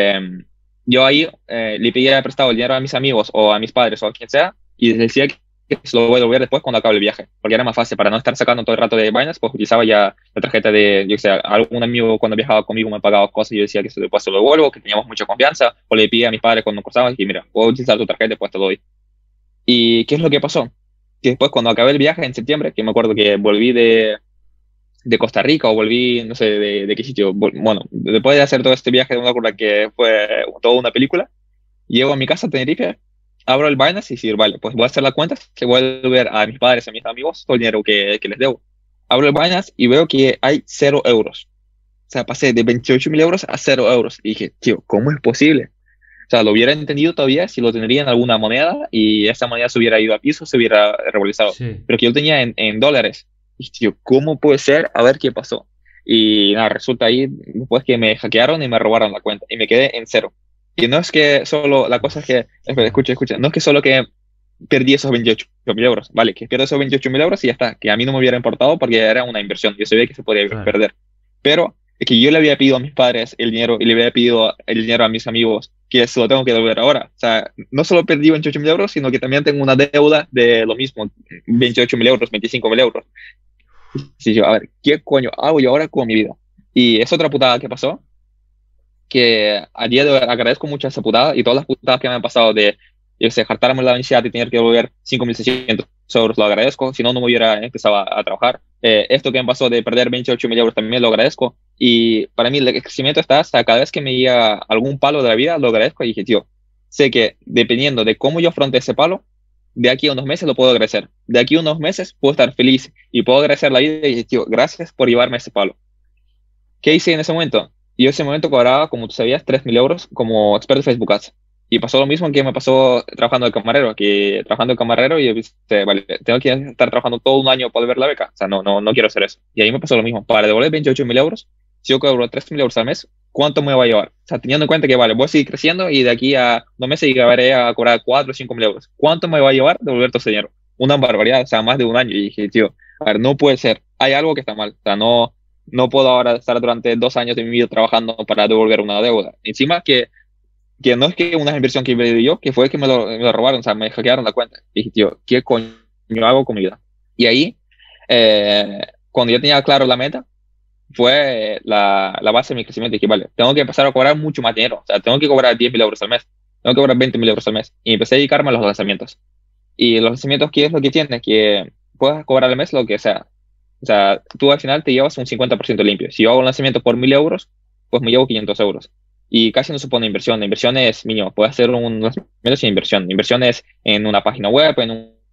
Yo ahí le pedía prestado el dinero a mis amigos o a mis padres o a quien sea y les decía que se lo voy a devolver después cuando acabe el viaje, porque era más fácil para no estar sacando todo el rato de Binance, pues utilizaba ya la tarjeta de, yo sé, algún amigo cuando viajaba conmigo me pagaba cosas y yo decía que después se lo devuelvo, que teníamos mucha confianza, o le pedía a mis padres cuando cruzaban y que mira, puedo utilizar tu tarjeta, después te lo doy. ¿Y qué es lo que pasó? Que después cuando acabé el viaje en septiembre, que me acuerdo que volví de Costa Rica o volví, no sé, de qué sitio, bueno, después de hacer todo este viaje de una curva que fue toda una película, llego a mi casa a Tenerife, abro el Binance y decir, vale, pues voy a hacer la cuenta, que voy a devolver a mis padres, a mis amigos, todo el dinero que les debo. Abro el Binance y veo que hay 0 euros. O sea, pasé de 28.000 euros a 0 euros. Y dije, tío, ¿cómo es posible? O sea, lo hubiera entendido todavía si lo tendría en alguna moneda y esa moneda se hubiera ido a piso, se hubiera revalorizado. Sí. Pero que yo lo tenía en dólares. Y tío, ¿cómo puede ser? A ver qué pasó. Y nada, resulta ahí después que me hackearon y me robaron la cuenta y me quedé en cero. Y no es que solo, la cosa es que, espera, Ostras. escucha, escucha, no es que solo que perdí esos 28.000 euros, vale, que pierdo esos 28.000 euros y ya está, que a mí no me hubiera importado porque era una inversión, yo sabía que se podía Claro. perder. Pero es que yo le había pedido a mis padres el dinero y le había pedido el dinero a mis amigos que se lo tengo que devolver ahora. O sea, no solo perdí 28.000 euros, sino que también tengo una deuda de lo mismo, 28.000 euros, 25.000 euros. Sí, yo, a ver, ¿qué coño hago yo ahora con mi vida? Y es otra putada que pasó, que a día de hoy agradezco mucho esa putada y todas las putadas que me han pasado de, yo sé, hartarme la universidad y tener que devolver 5.600 euros, lo agradezco, si no, no me hubiera empezado a trabajar. Esto que me pasó de perder 28.000 euros también lo agradezco. Y para mí el crecimiento está hasta cada vez que me llega algún palo de la vida, lo agradezco y dije, tío, sé que dependiendo de cómo yo afronte ese palo, de aquí a unos meses lo puedo agradecer. De aquí a unos meses puedo estar feliz y puedo agradecer la vida y dije, tío, gracias por llevarme ese palo. ¿Qué hice en ese momento? Yo en ese momento cobraba, como tú sabías, 3.000 euros como experto de Facebook Ads. Y pasó lo mismo que me pasó trabajando de camarero, que trabajando de camarero y viste, vale, tengo que estar trabajando todo un año para devolver la beca. O sea, no, no, no quiero hacer eso. Y ahí me pasó lo mismo. Para devolver 28.000 euros, si yo cobro 3.000 euros al mes, ¿cuánto me va a llevar? O sea, teniendo en cuenta que, vale, voy a seguir creciendo y de aquí a 2 meses llegaré a cobrar 4 o 5.000 euros. ¿Cuánto me va a llevar devolver todo ese dinero? Una barbaridad, o sea, más de un año. Y dije, tío, a ver, no puede ser. Hay algo que está mal. O sea, no puedo ahora estar durante 2 años de mi vida trabajando para devolver una deuda. Encima que no es que una inversión que hice yo, que fue que me lo robaron, o sea, me hackearon la cuenta. Y dije, tío, ¿qué coño hago con mi vida? Y ahí, cuando yo tenía claro la meta, fue la base de mi crecimiento. Dije, vale, tengo que empezar a cobrar mucho más dinero. O sea, tengo que cobrar 10.000 euros al mes. Tengo que cobrar 20.000 euros al mes. Y empecé a dedicarme a los lanzamientos. Y los lanzamientos, ¿qué es lo que tiene? Que puedes cobrar al mes lo que sea. O sea, tú al final te llevas un 50% limpio. Si yo hago un lanzamiento por 1.000 euros, pues me llevo 500 euros. Y casi no supone inversión. La inversión es mínimo. Puedes hacer un lanzamiento sin inversión. Inversión es en una página web, en un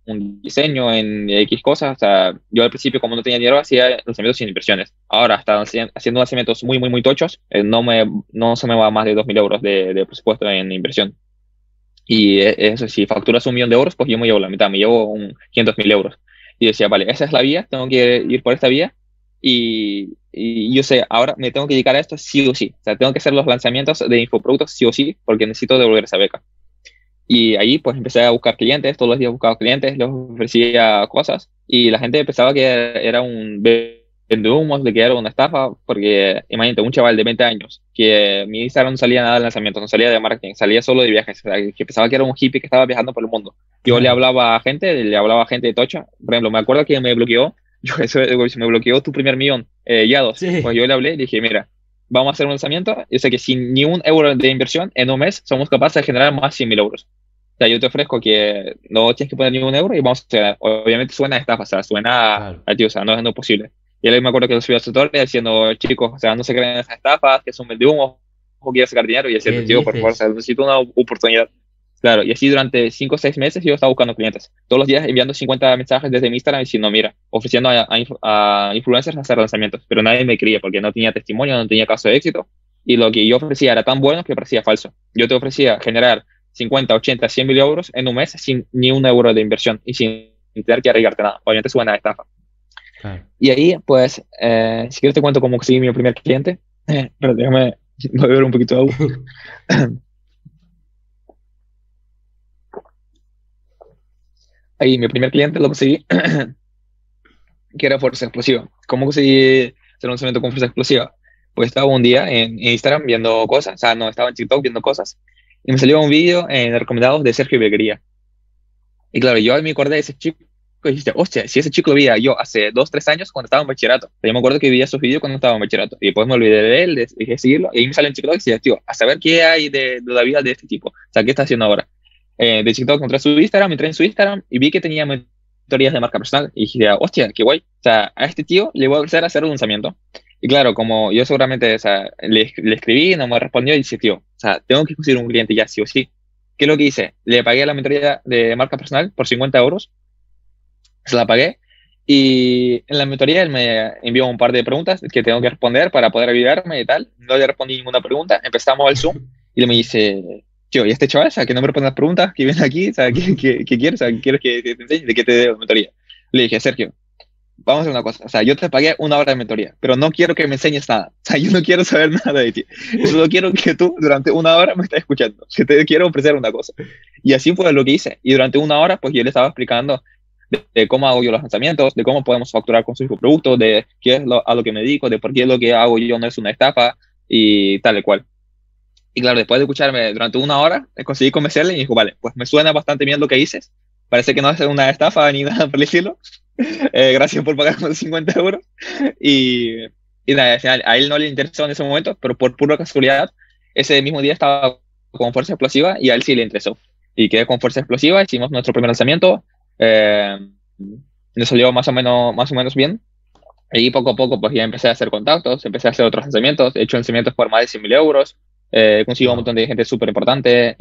un diseño en X cosas. O sea, yo al principio, como no tenía dinero, hacía lanzamientos sin inversiones. Ahora, hasta haciendo lanzamientos muy, muy, muy tochos, no se me va más de 2.000 euros de presupuesto en inversión. Y eso, si facturas 1.000.000 de euros, pues yo me llevo la mitad, me llevo 500.000 euros. Y decía, vale, esa es la vía, tengo que ir por esta vía. Y yo sé, ahora me tengo que dedicar a esto sí o sí. O sea, tengo que hacer los lanzamientos de infoproductos sí o sí, porque necesito devolver esa beca. Y ahí pues empecé a buscar clientes, todos los días buscaba clientes, les ofrecía cosas y la gente pensaba que era un vendehumos, de que era una estafa, porque imagínate, un chaval de 20 años que mi Instagram no salía nada de lanzamiento, no salía de marketing, salía solo de viajes, o sea, que pensaba que era un hippie que estaba viajando por el mundo. Yo Claro. le hablaba a gente de tocha, por ejemplo, me acuerdo que me bloqueó, yo eso, me bloqueó tu primer millón, ya dos, pues Sí. yo le hablé y dije, mira, vamos a hacer un lanzamiento, yo sé que sin ni un euro de inversión en un mes somos capaces de generar más 100.000 euros. O sea, yo te ofrezco que no tienes que poner ni un euro y vamos a hacer, obviamente suena a estafa, o sea, suena Claro. a tío, o sea, no es posible. Y él me acuerdo que lo subió a su torre diciendo, chicos, o sea, no se creen esas estafas, que son de humo, o quiere sacar dinero. Y decía, ¿Qué tío, por favor, o sea, dices? necesito una oportunidad. Claro, y así durante 5 o 6 meses yo estaba buscando clientes. Todos los días enviando 50 mensajes desde mi Instagram diciendo, mira, ofreciendo a influencers hacer lanzamientos. Pero nadie me creía porque no tenía testimonio, no tenía caso de éxito. Y lo que yo ofrecía era tan bueno que parecía falso. Yo te ofrecía generar 50, 80, 100.000 euros en un mes sin ni un euro de inversión y sin tener que arriesgarte nada. Obviamente suena a estafa. Claro. Y ahí, pues, si quieres te cuento cómo conseguí mi primer cliente. Pero déjame beber un poquito de agua. Ahí, mi primer cliente lo conseguí, que era fuerza explosiva. ¿Cómo conseguí hacer un lanzamiento con fuerza explosiva? Pues estaba un día en Instagram viendo cosas, o sea, no, estaba en TikTok viendo cosas, y me salió un vídeo en recomendados de Sergio Beguería. Y claro, yo me acordé de ese chico y dije, hostia, si ese chico lo veía yo hace 2, 3 años cuando estaba en bachillerato. Yo me acuerdo que veía sus vídeos cuando estaba en bachillerato. Y después me olvidé de él, dejé de seguirlo. Y ahí me sale en TikTok y decía, tío, a saber qué hay de la vida de este tipo. O sea, ¿qué está haciendo ahora? De TikTok encontré su Instagram, entré en su Instagram y vi que tenía mentorías de marca personal. Y dije, hostia, qué guay. O sea, a este tío le voy a empezar a hacer un lanzamiento. Y claro, como yo seguramente, o sea, le escribí, no me respondió y dije, tío, o sea, tengo que conseguir un cliente ya sí o sí. ¿Qué es lo que hice? Le pagué la mentoría de marca personal por 50 euros, se la pagué, y en la mentoría él me envió un par de preguntas que tengo que responder para poder ayudarme y tal. No le respondí ninguna pregunta, empezamos el Zoom y él me dice, tío, ¿y este chaval, o sea, que no me responde las preguntas, que viene aquí, o sea, ¿qué quieres? O sea, ¿quieres que te enseñe? ¿De qué te dé la mentoría? Le dije, Sergio, vamos a hacer una cosa, o sea, yo te pagué 1 hora de mentoría, pero no quiero que me enseñes nada, o sea, yo no quiero saber nada de ti, solo quiero que tú durante 1 hora me estés escuchando, que te quiero ofrecer una cosa. Y así fue lo que hice, y durante 1 hora, pues yo le estaba explicando de cómo hago yo los lanzamientos, de cómo podemos facturar con sus productos, de qué es a lo que me dedico, de por qué lo que hago yo no es una estafa, y tal y cual. Y claro, después de escucharme durante 1 hora, conseguí convencerle y me dijo, vale, pues me suena bastante bien lo que dices, parece que no es una estafa ni nada por el estilo, gracias por pagarme 50 euros. Y, y nada, al final a él no le interesó en ese momento, pero por pura casualidad, ese mismo día estaba con Fuerza Explosiva y a él sí le interesó. Y quedé con Fuerza Explosiva, hicimos nuestro primer lanzamiento, eh, nos salió más o menos bien. Y poco a poco pues ya empecé a hacer contactos, empecé a hacer otros lanzamientos, he hecho lanzamientos por más de 100.000 euros, he conseguido un Wow. montón de gente súper importante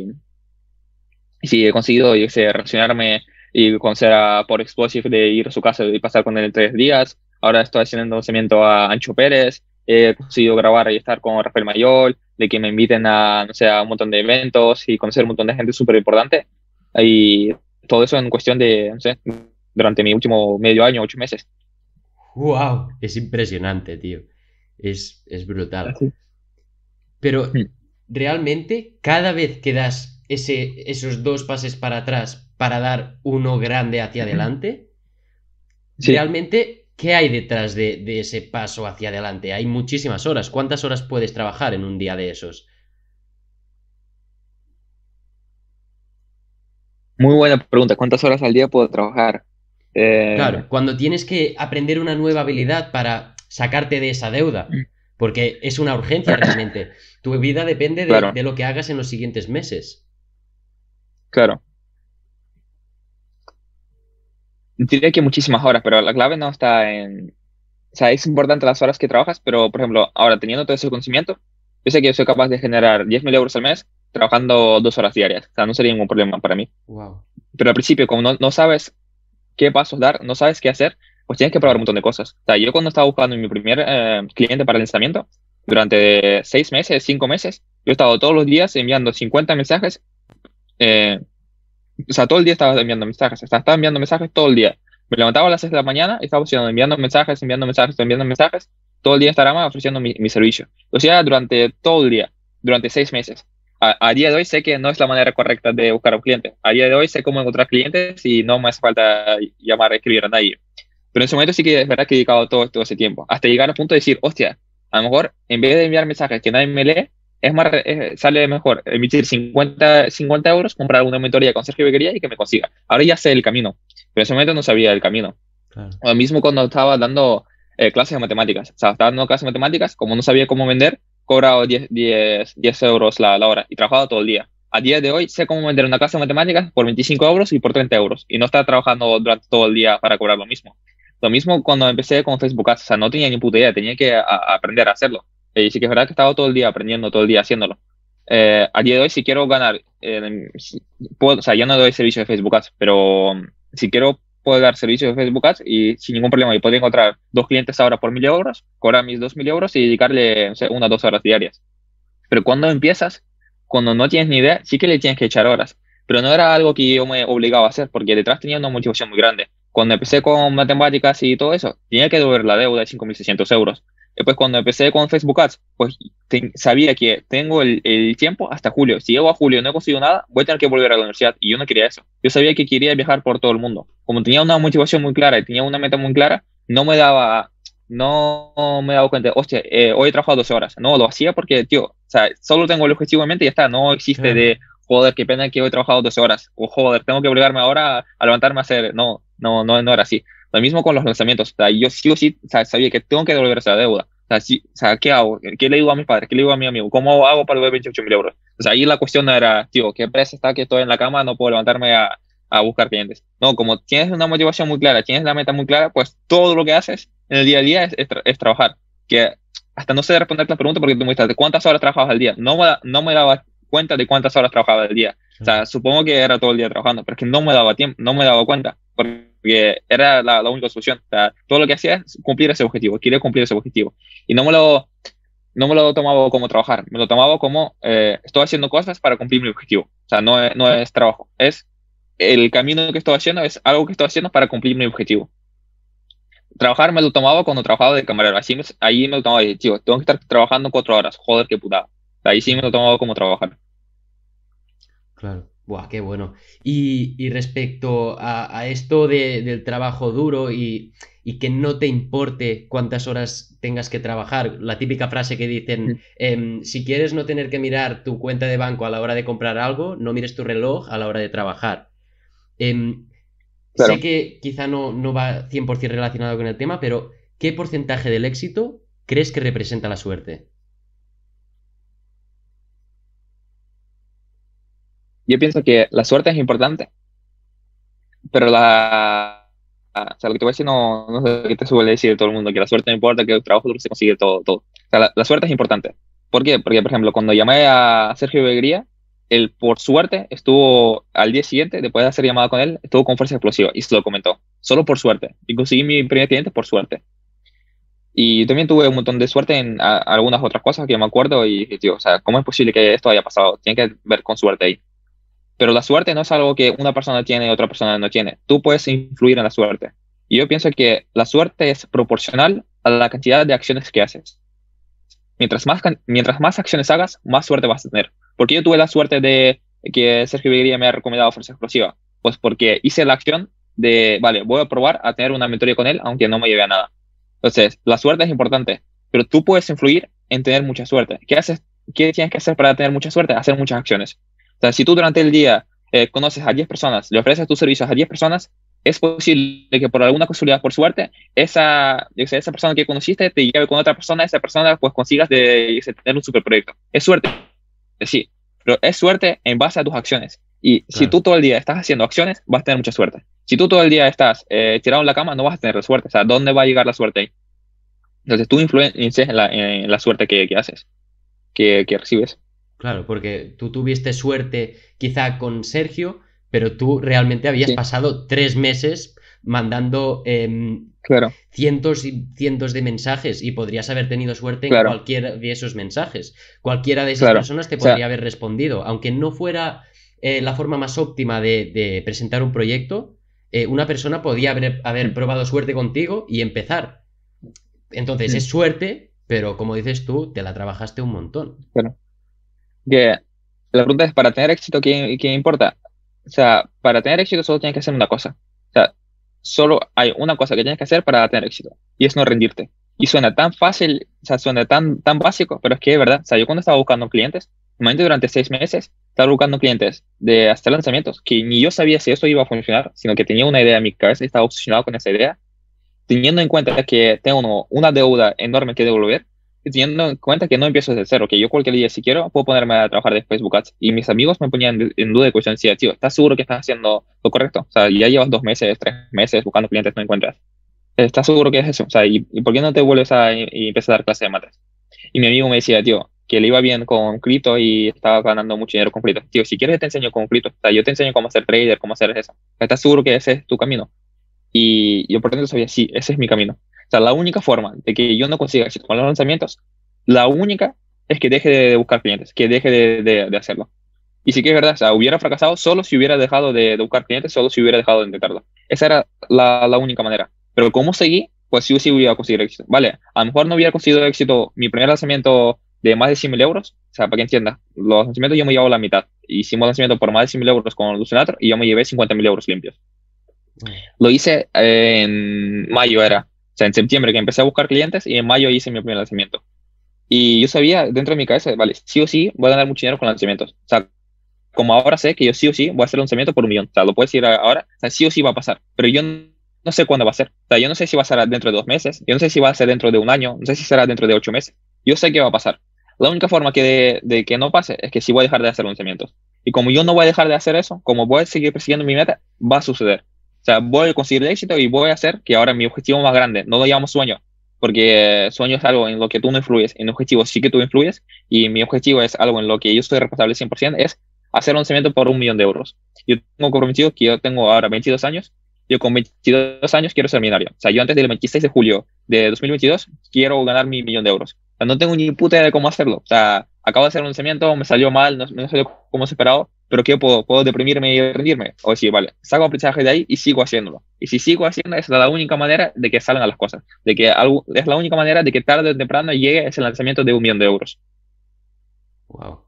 y sí, he conseguido yo sé, relacionarme y conocer a por Explosive, de ir a su casa y pasar con él 3 días. Ahora estoy haciendo un lanzamiento a Ancho Pérez, he conseguido grabar y estar con Rafael Mayol, de que me inviten a, no sé, a un montón de eventos y conocer un montón de gente súper importante. Y todo eso en cuestión de, no sé, durante mi último medio año, 8 meses. Wow. Es impresionante, tío. Es brutal. Así. Pero Mm. realmente, cada vez que das esos dos pases para atrás para dar uno grande hacia adelante, Sí, realmente, ¿qué hay detrás de ese paso hacia adelante? Hay muchísimas horas. ¿Cuántas horas puedes trabajar en un día de esos? muy buena pregunta. ¿Cuántas horas al día puedo trabajar? Eh, Claro, cuando tienes que aprender una nueva habilidad para sacarte de esa deuda, porque es una urgencia realmente. Tu vida depende de, claro, de lo que hagas en los siguientes meses. claro. Diría que muchísimas horas, pero la clave no está en... O sea, es importante las horas que trabajas, pero, por ejemplo, ahora teniendo todo ese conocimiento, yo sé que yo soy capaz de generar 10.000 euros al mes trabajando 2 horas diarias. O sea, no sería ningún problema para mí. Wow. Pero al principio, como no sabes qué pasos dar, no sabes qué hacer, pues tienes que probar un montón de cosas. O sea, yo cuando estaba buscando mi primer cliente para el lanzamiento, durante 6 meses, 5 meses, yo he estado todos los días enviando 50 mensajes. eh, o sea, todo el día estaba enviando mensajes. O sea, estaba enviando mensajes todo el día. Me levantaba a las 6 de la mañana y estaba enviando mensajes, enviando mensajes, enviando mensajes. Todo el día en Instagram ofreciendo mi servicio. O sea, durante todo el día, durante 6 meses. A día de hoy sé que no es la manera correcta de buscar a un cliente. A día de hoy sé cómo encontrar clientes y no me hace falta llamar, escribir a nadie. Pero en ese momento sí que es verdad que he dedicado todo ese tiempo. Hasta llegar al punto de decir, hostia, a lo mejor en vez de enviar mensajes que nadie me lee, sale mejor emitir 50 euros, comprar una mentoría con Sergio Beguería y que me consiga. Ahora ya sé el camino, pero en ese momento no sabía el camino. Claro. Lo mismo cuando estaba dando clases de matemáticas. O sea, estaba dando clases de matemáticas, como no sabía cómo vender, cobraba 10 euros la hora y trabajaba todo el día. A día de hoy sé cómo vender una clase de matemáticas por 25 euros y por 30 euros. Y no estaba trabajando durante todo el día para cobrar lo mismo. Lo mismo cuando empecé con Facebook Ads. O sea, no tenía ni puta idea, tenía que aprender a hacerlo. Y sí que es verdad que estaba todo el día aprendiendo, todo el día haciéndolo. A día de hoy, si quiero ganar, o sea, ya no doy servicio de Facebook Ads, pero si quiero, puedo dar servicio de Facebook Ads y sin ningún problema. Y podría encontrar 2 clientes ahora por 1.000 euros, cobrar mis 2.000 euros y dedicarle, no sé, 1 o 2 horas diarias. Pero cuando empiezas, cuando no tienes ni idea, sí que le tienes que echar horas. Pero no era algo que yo me obligaba a hacer, porque detrás tenía una motivación muy grande. Cuando empecé con matemáticas y todo eso, tenía que devolver la deuda de 5.600 euros. Después, cuando empecé con Facebook Ads, pues sabía que tengo el tiempo hasta julio. Si llego a julio y no he conseguido nada, voy a tener que volver a la universidad. Y yo no quería eso. Yo sabía que quería viajar por todo el mundo. Como tenía una motivación muy clara y tenía una meta muy clara, no me daba cuenta, hostia, hoy he trabajado 12 horas. No, lo hacía porque, tío, o sea, solo tengo el objetivo en mente y ya está. No existe Claro. de, joder, qué pena que hoy he trabajado 12 horas. O joder, tengo que obligarme ahora a levantarme a hacer. No, no, no, no era así. Lo mismo con los lanzamientos. O sea, yo sí o sí, o sea, sabía que tengo que devolver esa deuda. O sea, sí, o sea, ¿qué hago? ¿Qué le digo a mis padres? ¿Qué le digo a mi amigo? ¿Cómo hago para devolver 28.000 euros? O sea, ahí la cuestión no era, tío, qué presa está que estoy en la cama, no puedo levantarme a buscar clientes. No, como tienes una motivación muy clara, tienes la meta muy clara, pues todo lo que haces en el día a día es trabajar. Que hasta no sé responder la pregunta porque tú me dijiste, ¿cuántas horas trabajabas al día? No me daba cuenta de cuántas horas trabajaba al día. O Claro. sea, supongo que era todo el día trabajando, pero es que no me daba tiempo, no me daba cuenta, porque era la única solución. O sea, todo lo que hacía es cumplir ese objetivo, quería cumplir ese objetivo. Y no me lo tomaba como trabajar, me lo tomaba como estoy haciendo cosas para cumplir mi objetivo. O sea, no es trabajo, es el camino que estoy haciendo, es algo que estoy haciendo para cumplir mi objetivo. Trabajar me lo tomaba cuando trabajaba de camarero, ahí me lo tomaba y, tío, tengo que estar trabajando 4 horas, joder, qué putada. Ahí sí me Claro. lo tomaba como trabajar. Claro. Buah, qué bueno. Y respecto a esto del trabajo duro y que no te importe cuántas horas tengas que trabajar, la típica frase que dicen, si quieres no tener que mirar tu cuenta de banco a la hora de comprar algo, no mires tu reloj a la hora de trabajar. Em, Sé Claro. que quizá no va 100% relacionado con el tema, pero ¿qué porcentaje del éxito crees que representa la suerte? Yo pienso que la suerte es importante, pero o sea, lo que te voy a decir no es lo que te suele decir todo el mundo, que la suerte no importa, que el trabajo duro se consigue todo, todo. O sea, la suerte es importante. ¿Por qué? Porque, por ejemplo, cuando llamé a Sergio Begría, él, por suerte, estuvo al día siguiente, después de hacer llamada con él, estuvo con fuerza explosiva y se lo comentó. Solo por suerte. Y conseguí mi primer cliente por suerte. Y también tuve un montón de suerte en algunas otras cosas que me acuerdo y dije, tío, o sea, ¿cómo es posible que esto haya pasado? Tiene que ver con suerte ahí. Pero la suerte no es algo que una persona tiene y otra persona no tiene. Tú puedes influir en la suerte. Y yo pienso que la suerte es proporcional a la cantidad de acciones que haces. Mientras más acciones hagas, más suerte vas a tener. ¿Por qué yo tuve la suerte de que Sergio Vigría me ha recomendado Fuerza Explosiva? Pues porque hice la acción de, vale, voy a probar a tener una mentoría con él, aunque no me lleve a nada. Entonces, la suerte es importante, pero tú puedes influir en tener mucha suerte. ¿Qué haces? ¿Qué tienes que hacer para tener mucha suerte? Hacer muchas acciones. O sea, si tú durante el día conoces a 10 personas, le ofreces tus servicios a 10 personas, es posible que por alguna casualidad, por suerte, esa persona que conociste te lleve con otra persona, esa persona pues consigas tener un superproyecto. Es suerte, sí, pero es suerte en base a tus acciones. Y si Claro, tú todo el día estás haciendo acciones, vas a tener mucha suerte. Si tú todo el día estás tirado en la cama, no vas a tener suerte. O sea, ¿dónde va a llegar la suerte ahí? Entonces tú influencias en la suerte que haces, que recibes. Claro, porque tú tuviste suerte quizá con Sergio, pero tú realmente habías Sí, pasado 3 meses mandando claro, cientos y cientos de mensajes y podrías haber tenido suerte en claro, cualquiera de esos mensajes. Cualquiera de esas claro. O personas te sea, podría haber respondido, aunque no fuera la forma más óptima de presentar un proyecto, una persona podía haber mm, probado suerte contigo y empezar. Entonces mm, es suerte, pero como dices tú, te la trabajaste un montón. claro. Que la pregunta es, para tener éxito, ¿qué importa? O sea, para tener éxito solo tienes que hacer una cosa. O sea, solo hay una cosa que tienes que hacer para tener éxito, y es no rendirte. Y suena tan fácil, o sea, suena tan básico, pero es que es verdad. O sea, yo cuando estaba buscando clientes, normalmente durante 6 meses, estaba buscando clientes de hacer lanzamientos, que ni yo sabía si eso iba a funcionar, sino que tenía una idea en mi cabeza y estaba obsesionado con esa idea, teniendo en cuenta que tengo una deuda enorme que devolver, y teniendo en cuenta que no empiezo desde cero, que yo cualquier día, si quiero, puedo ponerme a trabajar de Facebook Ads. Y mis amigos me ponían en duda de cuestión, decía, tío, ¿estás seguro que estás haciendo lo correcto? O sea, ya llevas 2 meses, 3 meses buscando clientes, no encuentras. ¿Estás seguro que es eso? O sea, ¿y por qué no te vuelves y empiezas a dar clases de mates? Y mi amigo me decía, tío, que le iba bien con cripto y estaba ganando mucho dinero con cripto. Tío, si quieres te enseño con cripto. O sea, yo te enseño cómo hacer trader, cómo hacer eso. ¿Estás seguro que ese es tu camino? Y yo por dentro sabía, sí, ese es mi camino. O sea, la única forma de que yo no consiga éxito con los lanzamientos, la única es que deje de buscar clientes, que deje de hacerlo. Y sí que es verdad, o sea, hubiera fracasado solo si hubiera dejado de buscar clientes, solo si hubiera dejado de intentarlo. Esa era la única manera. Pero como seguí, pues sí o sí hubiera conseguido éxito. Vale, a lo mejor no hubiera conseguido éxito mi primer lanzamiento de más de 100.000 euros. O sea, para que entienda, los lanzamientos yo me llevo la mitad. Hicimos lanzamiento por más de 100.000 euros con Lucenator y yo me llevé 50.000 euros limpios. Wow. Lo hice en mayo era, o sea, en septiembre que empecé a buscar clientes y en mayo hice mi primer lanzamiento. Y yo sabía dentro de mi cabeza, vale, sí o sí voy a ganar mucho dinero con lanzamientos. O sea, como ahora sé que yo sí o sí voy a hacer lanzamiento por 1 millón. O sea, lo puedes decir ahora, o sea, sí o sí va a pasar. Pero yo no sé cuándo va a ser. O sea, yo no sé si va a ser dentro de 2 meses, yo no sé si va a ser dentro de un año, no sé si será dentro de 8 meses. Yo sé que va a pasar. La única forma de que no pase es que si voy a dejar de hacer lanzamientos. Y como yo no voy a dejar de hacer eso, como voy a seguir persiguiendo mi meta, va a suceder. O sea, voy a conseguir el éxito y voy a hacer que ahora mi objetivo más grande, no lo llamamos sueño, porque sueño es algo en lo que tú no influyes, en objetivo sí que tú influyes, y mi objetivo es algo en lo que yo soy responsable 100%, es hacer un lanzamiento por 1 millón de euros. Yo tengo comprometido que yo tengo ahora 22 años, yo con 22 años quiero ser millonario. O sea, yo antes del 26 de julio de 2022 quiero ganar mi 1 millón de euros. O sea, no tengo ni puta idea de cómo hacerlo. O sea, acabo de hacer un lanzamiento, me salió mal, no salió como se esperaba, pero ¿qué puedo? Puedo deprimirme y rendirme. O decir, vale, saco aprendizaje de ahí y sigo haciéndolo. Y si sigo haciendo, es la única manera de que salgan las cosas. De que algo, es la única manera de que tarde o temprano llegue ese lanzamiento de 1 millón de euros. Wow.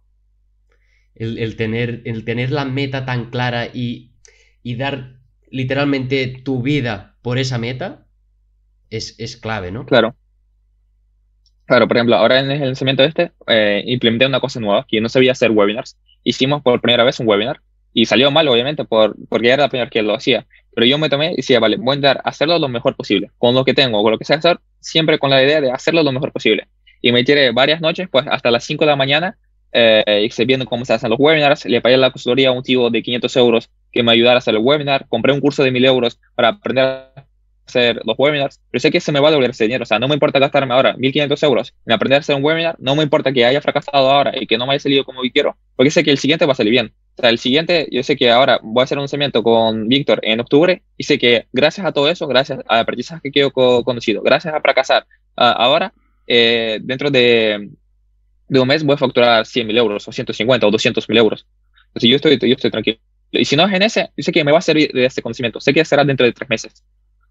El tener la meta tan clara y dar literalmente tu vida por esa meta es clave, ¿no? Claro. Claro, por ejemplo, ahora en el lanzamiento implementé una cosa nueva, que yo no sabía hacer webinars. Hicimos por primera vez un webinar y salió mal, obviamente, porque era la primera vez que lo hacía. Pero yo me tomé y decía, vale, voy a intentar hacerlo lo mejor posible, con lo que tengo, con lo que sé hacer, siempre con la idea de hacerlo lo mejor posible. Y me tiré varias noches, pues hasta las 5 de la mañana, viendo cómo se hacen los webinars. Le pagué la consultoría a un tío de 500 euros que me ayudara a hacer el webinar. Compré un curso de 1.000 euros para aprender a hacer los webinars, pero sé que se me va a devolver ese dinero. O sea, no me importa gastarme ahora 1.500 euros en aprender a hacer un webinar, no me importa que haya fracasado ahora y que no me haya salido como yo quiero, porque sé que el siguiente va a salir bien. O sea, el siguiente, yo sé que ahora voy a hacer un lanzamiento con Víctor en octubre y sé que gracias a todo eso, gracias al aprendizaje que yo he conocido, gracias a fracasar ahora, dentro de un mes voy a facturar 100.000 euros o 150 o 200.000 euros. Entonces yo estoy tranquilo. Y si no es en ese, yo sé que me va a servir de ese conocimiento. Sé que será dentro de 3 meses.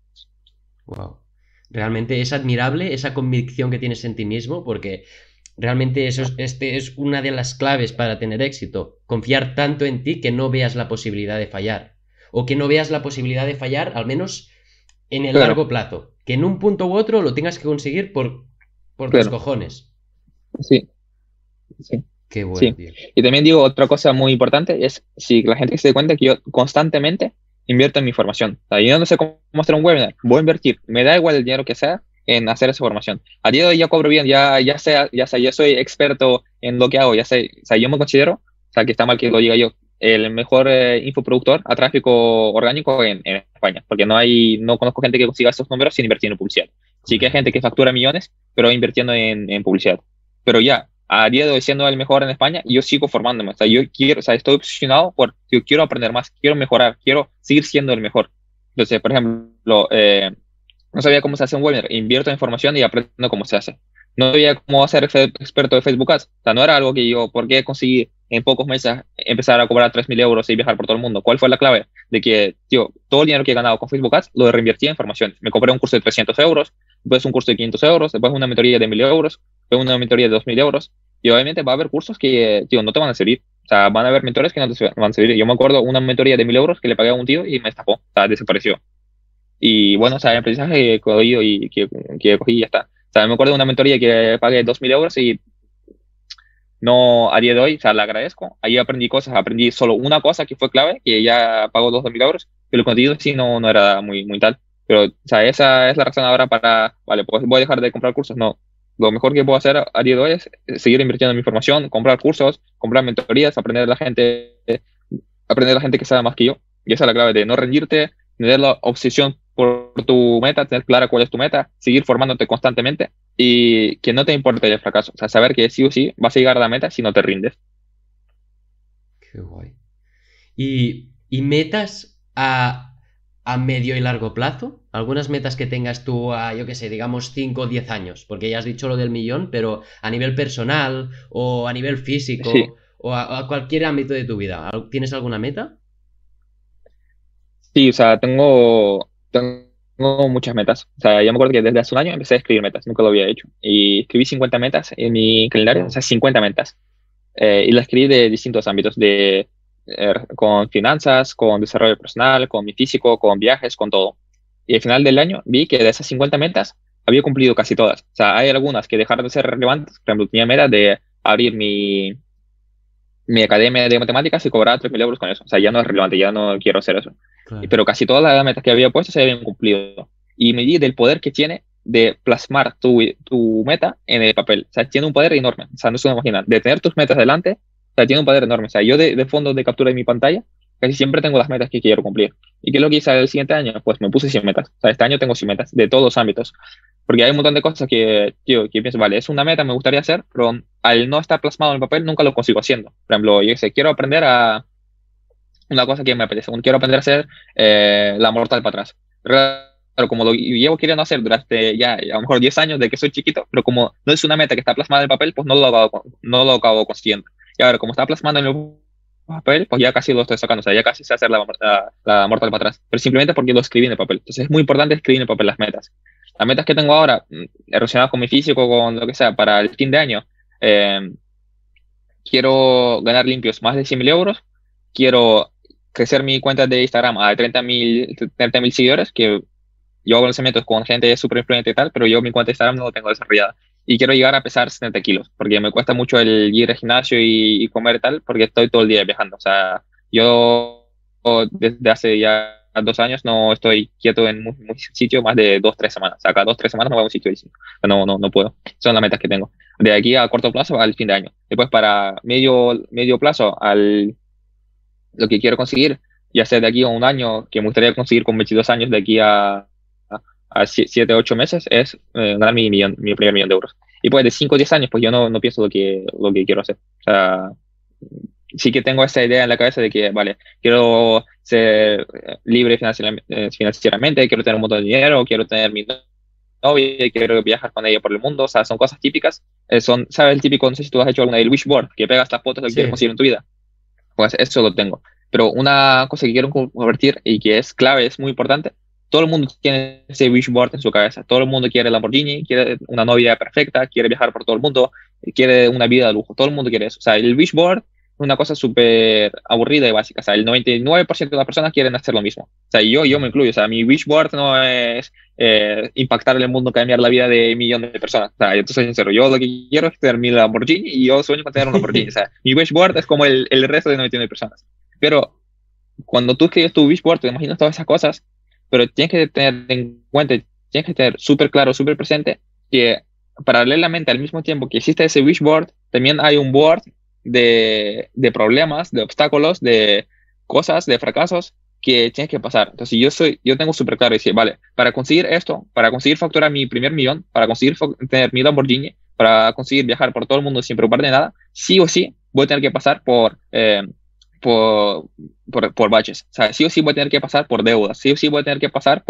Wow. Realmente es admirable esa convicción que tienes en ti mismo, porque realmente es una de las claves para tener éxito. Confiar tanto en ti que no veas la posibilidad de fallar. O que no veas la posibilidad de fallar, al menos en el Claro, largo plazo. Que en un punto u otro lo tengas que conseguir por tus claro. cojones. Sí, sí. Qué bueno, Sí, tío. y también digo otra cosa muy importante es si la gente se dé cuenta que yo constantemente invierto en mi formación. O sea, yo no sé cómo hacer un webinar, voy a invertir, me da igual el dinero que sea en hacer esa formación. A día de hoy ya cobro bien, ya sé, ya soy experto en lo que hago, ya sé, o sea, yo me considero, o sea, que está mal que lo diga yo, el mejor infoproductor a tráfico orgánico en España, porque no conozco gente que consiga esos números sin invertir en publicidad. Sí que hay gente que factura millones, pero invirtiendo en publicidad. Pero ya, a día de hoy siendo el mejor en España, yo sigo formándome. O sea, yo quiero, o sea, estoy obsesionado por, yo quiero aprender más, quiero mejorar, quiero seguir siendo el mejor. Entonces, por ejemplo, no sabía cómo se hace un webinar, invierto en información y aprendo cómo se hace. No sabía cómo ser experto de Facebook Ads. O sea, no era algo que yo, ¿por qué conseguí en pocos meses empezar a cobrar 3.000 euros y viajar por todo el mundo? ¿Cuál fue la clave? De que, tío, todo el dinero que he ganado con Facebook Ads lo reinvertí en información. Me compré un curso de 300 euros, después un curso de 500 euros, después una mentoría de 1.000 euros, después una mentoría de 2.000 euros. Y obviamente va a haber cursos que, tío, no te van a servir. O sea, van a haber mentores que no te van a servir. Yo me acuerdo una mentoría de 1.000 euros que le pagué a un tío y me estafó. O sea, desapareció. Y bueno, o sea, el aprendizaje que he cogido y que cogí y ya está. O sea, me acuerdo de una mentoría que pagué 2.000 euros y no, a día de hoy, o sea, le agradezco. Ahí aprendí cosas, aprendí solo una cosa que fue clave, que ya pagó 2.000 euros, pero el contenido sí no era muy tal. Pero, o sea, esa es la razón ahora para, vale, pues voy a dejar de comprar cursos. No, lo mejor que puedo hacer a día de hoy es seguir invirtiendo en mi formación, comprar cursos, comprar mentorías, aprender de la gente que sabe más que yo. Y esa es la clave de no rendirte, tener la obsesión por tu meta, tener clara cuál es tu meta, seguir formándote constantemente y que no te importe el fracaso. O sea, saber que sí o sí vas a llegar a la meta si no te rindes. Qué guay. ¿Y metas a medio y largo plazo? ¿Algunas metas que tengas tú a, yo qué sé, digamos 5 o 10 años? Porque ya has dicho lo del millón, pero a nivel personal o a nivel Sí, físico o a cualquier ámbito de tu vida. ¿Tienes alguna meta? sí, o sea, tengo muchas metas. O sea, yo me acuerdo que desde hace un año empecé a escribir metas, nunca lo había hecho. Y escribí 50 metas en mi calendario, o sea, 50 metas. Y las escribí de distintos ámbitos, con finanzas, con desarrollo personal, con mi físico, con viajes, con todo. Y al final del año vi que de esas 50 metas había cumplido casi todas. O sea, hay algunas que dejaron de ser relevantes. Por ejemplo, tenía meta de abrir mi academia de matemáticas y cobrar 3.000 euros con eso. O sea, ya no es relevante, ya no quiero hacer eso. Claro. Pero casi todas las metas que había puesto se habían cumplido. Y me di del poder que tiene de plasmar tu meta en el papel. O sea, tiene un poder enorme. O sea, no se lo imaginan. De tener tus metas delante, o sea, tiene un poder enorme. O sea, yo de fondo de captura de mi pantalla, casi siempre tengo las metas que quiero cumplir. ¿Y qué es lo que hice el siguiente año? Pues me puse 100 metas. O sea, este año tengo 100 metas de todos los ámbitos. Porque hay un montón de cosas que, tío, que pienso, vale, es una meta, me gustaría hacer, pero al no estar plasmado en el papel, nunca lo consigo haciendo. Por ejemplo, yo sé, quiero aprender a una cosa que me apetece, quiero aprender a hacer la mortal para atrás. Pero como lo llevo queriendo hacer durante ya a lo mejor 10 años de que soy chiquito, pero como no es una meta que está plasmada en el papel, pues no lo acabo consiguiendo. Y ahora, como está plasmado en el papel, pues ya casi lo estoy sacando, o sea, ya casi sé hacer la mortal para atrás, pero simplemente porque lo escribí en el papel. Entonces es muy importante escribir en el papel las metas. Las metas que tengo ahora, relacionadas con mi físico, con lo que sea, para el fin de año, eh, quiero ganar limpios más de 100.000 euros, quiero crecer mi cuenta de Instagram a 30.000 seguidores, que yo hago lanzamientos con gente súper influyente y tal, pero yo mi cuenta de Instagram no lo tengo desarrollada. Y quiero llegar a pesar 70 kilos, porque me cuesta mucho el ir al gimnasio y comer y tal, porque estoy todo el día viajando. O sea, yo desde hace ya 2 años no estoy quieto en un sitio más de 2, 3 semanas. O sea, cada 2, 3 semanas me voy a un sitio distinto. O sea, no puedo. Son las metas que tengo. De aquí a corto plazo al fin de año. Después para medio plazo lo que quiero conseguir, ya sea de aquí a un año, que me gustaría conseguir con 22 años, de aquí a 7, 8 meses, es ganar mi primer millón de euros. Y pues de 5 o 10 años, pues yo no pienso lo que quiero hacer. O sea, sí que tengo esa idea en la cabeza de que, vale, quiero ser libre financieramente, quiero tener un montón de dinero, quiero tener mi novia, quiero viajar con ella por el mundo. O sea, son cosas típicas. ¿Sabes el típico? No sé si tú has hecho alguna del wishboard, que pegas las fotos de lo que quieres Sí. conseguir en tu vida. Pues eso lo tengo. Pero una cosa que quiero convertir y que es clave, es muy importante, todo el mundo tiene ese wishboard en su cabeza. Todo el mundo quiere Lamborghini, quiere una novia perfecta, quiere viajar por todo el mundo, quiere una vida de lujo. Todo el mundo quiere eso. O sea, el wishboard es una cosa súper aburrida y básica. O sea, el 99% de las personas quieren hacer lo mismo. O sea, yo me incluyo. O sea, mi wishboard no es impactar en el mundo, cambiar la vida de millones de personas. O sea, yo te soy sincero. Yo lo que quiero es tener mi Lamborghini y yo sueño con tener un Lamborghini. O sea, mi wishboard es como el resto de 99 personas. Pero cuando tú escribes tu wishboard, te imaginas todas esas cosas, pero tienes que tener en cuenta, tienes que tener súper claro, súper presente que paralelamente al mismo tiempo que existe ese wishboard, también hay un board de problemas, de obstáculos, de cosas, de fracasos que tienes que pasar. Entonces yo tengo súper claro decir, vale, para conseguir esto, para conseguir facturar mi primer millón, para conseguir tener mi Lamborghini, para conseguir viajar por todo el mundo sin preocupar de nada, sí o sí voy a tener que pasar por, por baches. O sea, sí o sí voy a tener que pasar por deudas, sí o sí voy a tener que pasar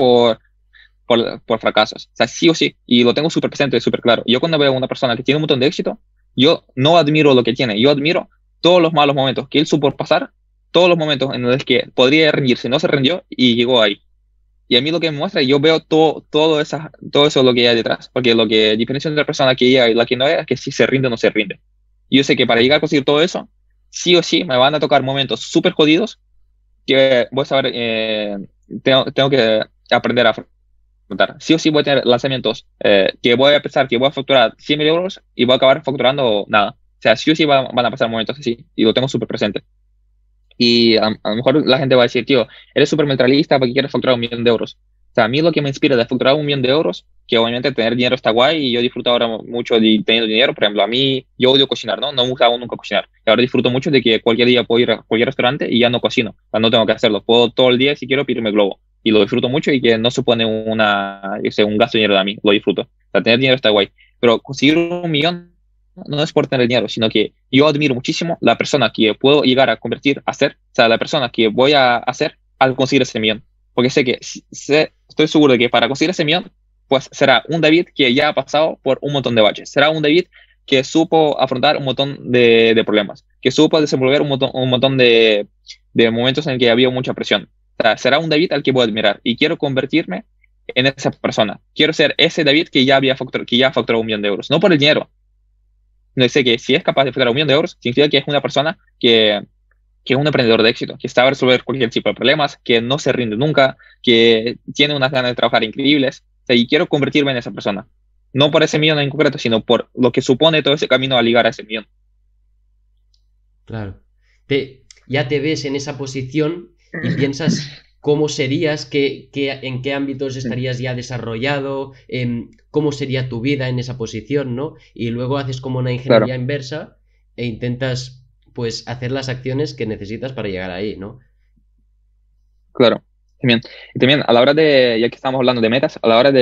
por fracasos. O sea, sí o sí, y lo tengo súper presente, súper claro. Yo cuando veo a una persona que tiene un montón de éxito, yo no admiro lo que tiene, yo admiro todos los malos momentos que él supo pasar, todos los momentos en los que podría rendirse, no se rindió y llegó ahí. Y a mí lo que me muestra, yo veo todo eso lo que hay detrás, porque lo que diferencia entre la persona que llega y la que no es que si se rinde o no se rinde. Y yo sé que para llegar a conseguir todo eso, sí o sí me van a tocar momentos súper jodidos que voy a saber, tengo que aprender a afrontar. Sí o sí voy a tener lanzamientos que voy a pensar que voy a facturar 100.000 euros y voy a acabar facturando nada. O sea, sí o sí van a pasar momentos así y lo tengo súper presente. Y a lo mejor la gente va a decir, tío, eres súper mentalista porque quieres facturar 1.000.000 de euros. O sea, a mí lo que me inspira de facturar 1.000.000 de euros, que obviamente tener dinero está guay y yo disfruto ahora mucho de teniendo dinero. Por ejemplo, a mí, yo odio cocinar, ¿no? No me gusta nunca cocinar. Y ahora disfruto mucho de que cualquier día puedo ir a cualquier restaurante y ya no cocino. O sea, no tengo que hacerlo. Puedo todo el día, si quiero, pedirme globo. Y lo disfruto mucho y que no supone yo sé, un gasto de dinero de mí. Lo disfruto. O sea, tener dinero está guay. Pero conseguir 1.000.000 no es por tener dinero, sino que yo admiro muchísimo la persona que puedo llegar a convertir, a ser, o sea, la persona que voy a hacer al conseguir ese millón. Porque sé que, estoy seguro de que para conseguir ese millón, pues será un David que ya ha pasado por un montón de baches. Será un David que supo afrontar un montón de problemas, que supo desenvolver un montón de momentos en que había mucha presión. O sea, será un David al que voy a admirar y quiero convertirme en esa persona. Quiero ser ese David que ya facturado 1.000.000 de euros. No por el dinero, no sé que si es capaz de facturar 1.000.000 de euros, significa que es una persona que es un emprendedor de éxito, que sabe resolver cualquier tipo de problemas, que no se rinde nunca, que tiene unas ganas de trabajar increíbles. O sea, y quiero convertirme en esa persona. No por ese millón en concreto, sino por lo que supone todo ese camino a ligar a ese millón. Claro. Ya te ves en esa posición y piensas cómo serías, en qué ámbitos estarías ya desarrollado, cómo sería tu vida en esa posición, ¿no? Y luego haces como una Claro, ingeniería inversa e intentas, pues, hacer las acciones que necesitas para llegar ahí, ¿no? claro. También, y también a la hora de, ya que estamos hablando de metas, a la hora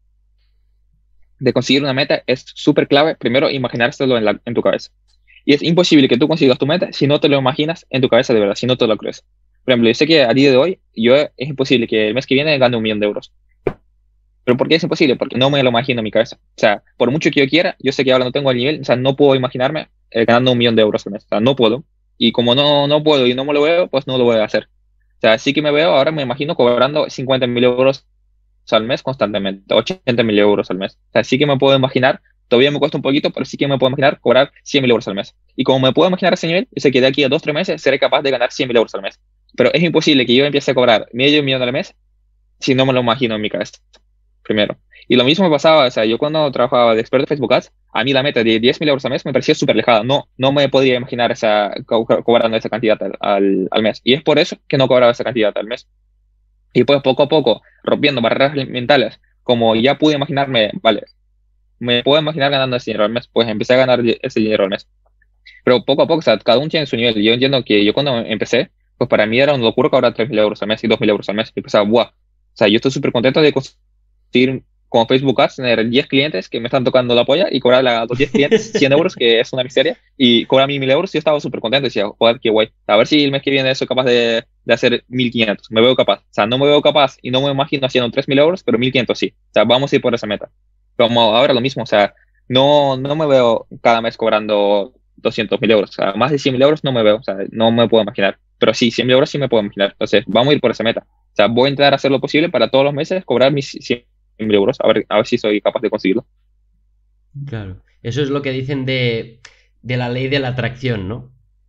de conseguir una meta es súper clave, primero, imaginárselo en tu cabeza. Y es imposible que tú consigas tu meta si no te lo imaginas en tu cabeza de verdad, si no te lo crees. Por ejemplo, yo sé que a día de hoy, es imposible que el mes que viene gane 1.000.000 de euros. ¿Pero por qué es imposible? Porque no me lo imagino en mi cabeza. O sea, por mucho que yo quiera, yo sé que ahora no tengo el nivel, o sea, no puedo imaginarme ganando 1.000.000 de euros al mes. O sea, no puedo. Y como no puedo y no me lo veo, pues no lo voy a hacer. O sea, sí que me veo, ahora me imagino cobrando 50.000 euros al mes constantemente, 80.000 euros al mes. O sea, sí que me puedo imaginar, todavía me cuesta un poquito, pero sí que me puedo imaginar cobrar 100.000 euros al mes. Y como me puedo imaginar ese nivel, yo sé que de aquí a 2 o 3 meses seré capaz de ganar 100.000 euros al mes. Pero es imposible que yo empiece a cobrar medio millón al mes si no me lo imagino en mi cabeza, primero. Y lo mismo me pasaba, o sea, yo cuando trabajaba de experto de Facebook Ads, a mí la meta de 10.000 euros al mes me parecía súper lejana. No me podía imaginar cobrando esa cantidad al mes. Y es por eso que no cobraba esa cantidad al mes. Y pues poco a poco, rompiendo barreras mentales, como ya pude imaginarme, vale, me puedo imaginar ganando ese dinero al mes, pues empecé a ganar ese dinero al mes. Pero poco a poco, o sea, cada uno tiene su nivel. Yo entiendo que yo cuando empecé, pues para mí era una locura cobrar 3.000 euros al mes y 2.000 euros al mes. Y pensaba, ¡buah! O sea, yo estoy súper contento de conseguir como Facebook Ads, tener 10 clientes que me están tocando la polla y cobrar a los 10 clientes 100 euros, que es una miseria, y cobrar a mí 1.000 euros. Yo estaba súper contento. Decía, joder, qué guay. A ver si el mes que viene soy capaz de hacer 1.500. Me veo capaz. O sea, no me veo capaz y no me imagino haciendo 3.000 euros, pero 1.500 sí. O sea, vamos a ir por esa meta. Como ahora lo mismo, o sea, no me veo cada mes cobrando 200.000 euros. O sea, más de 100.000 euros no me veo, o sea, no me puedo imaginar. Pero sí, 100.000 euros sí me puedo imaginar. Entonces, vamos a ir por esa meta. O sea, voy a intentar hacer lo posible para todos los meses cobrar mis 100.000 euros, a ver si soy capaz de conseguirlo. Claro. Eso es lo que dicen de la ley de la atracción, ¿no?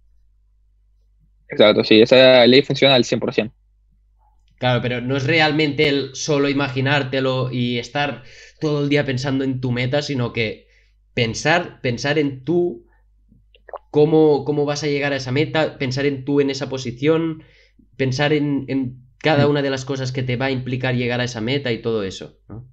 Exacto, sí, esa ley funciona al 100%. Claro, pero no es realmente el solo imaginártelo y estar todo el día pensando en tu meta, sino que pensar en tú, cómo vas a llegar a esa meta, pensar en tú en esa posición, pensar en cada una de las cosas que te va a implicar llegar a esa meta y todo eso, ¿no?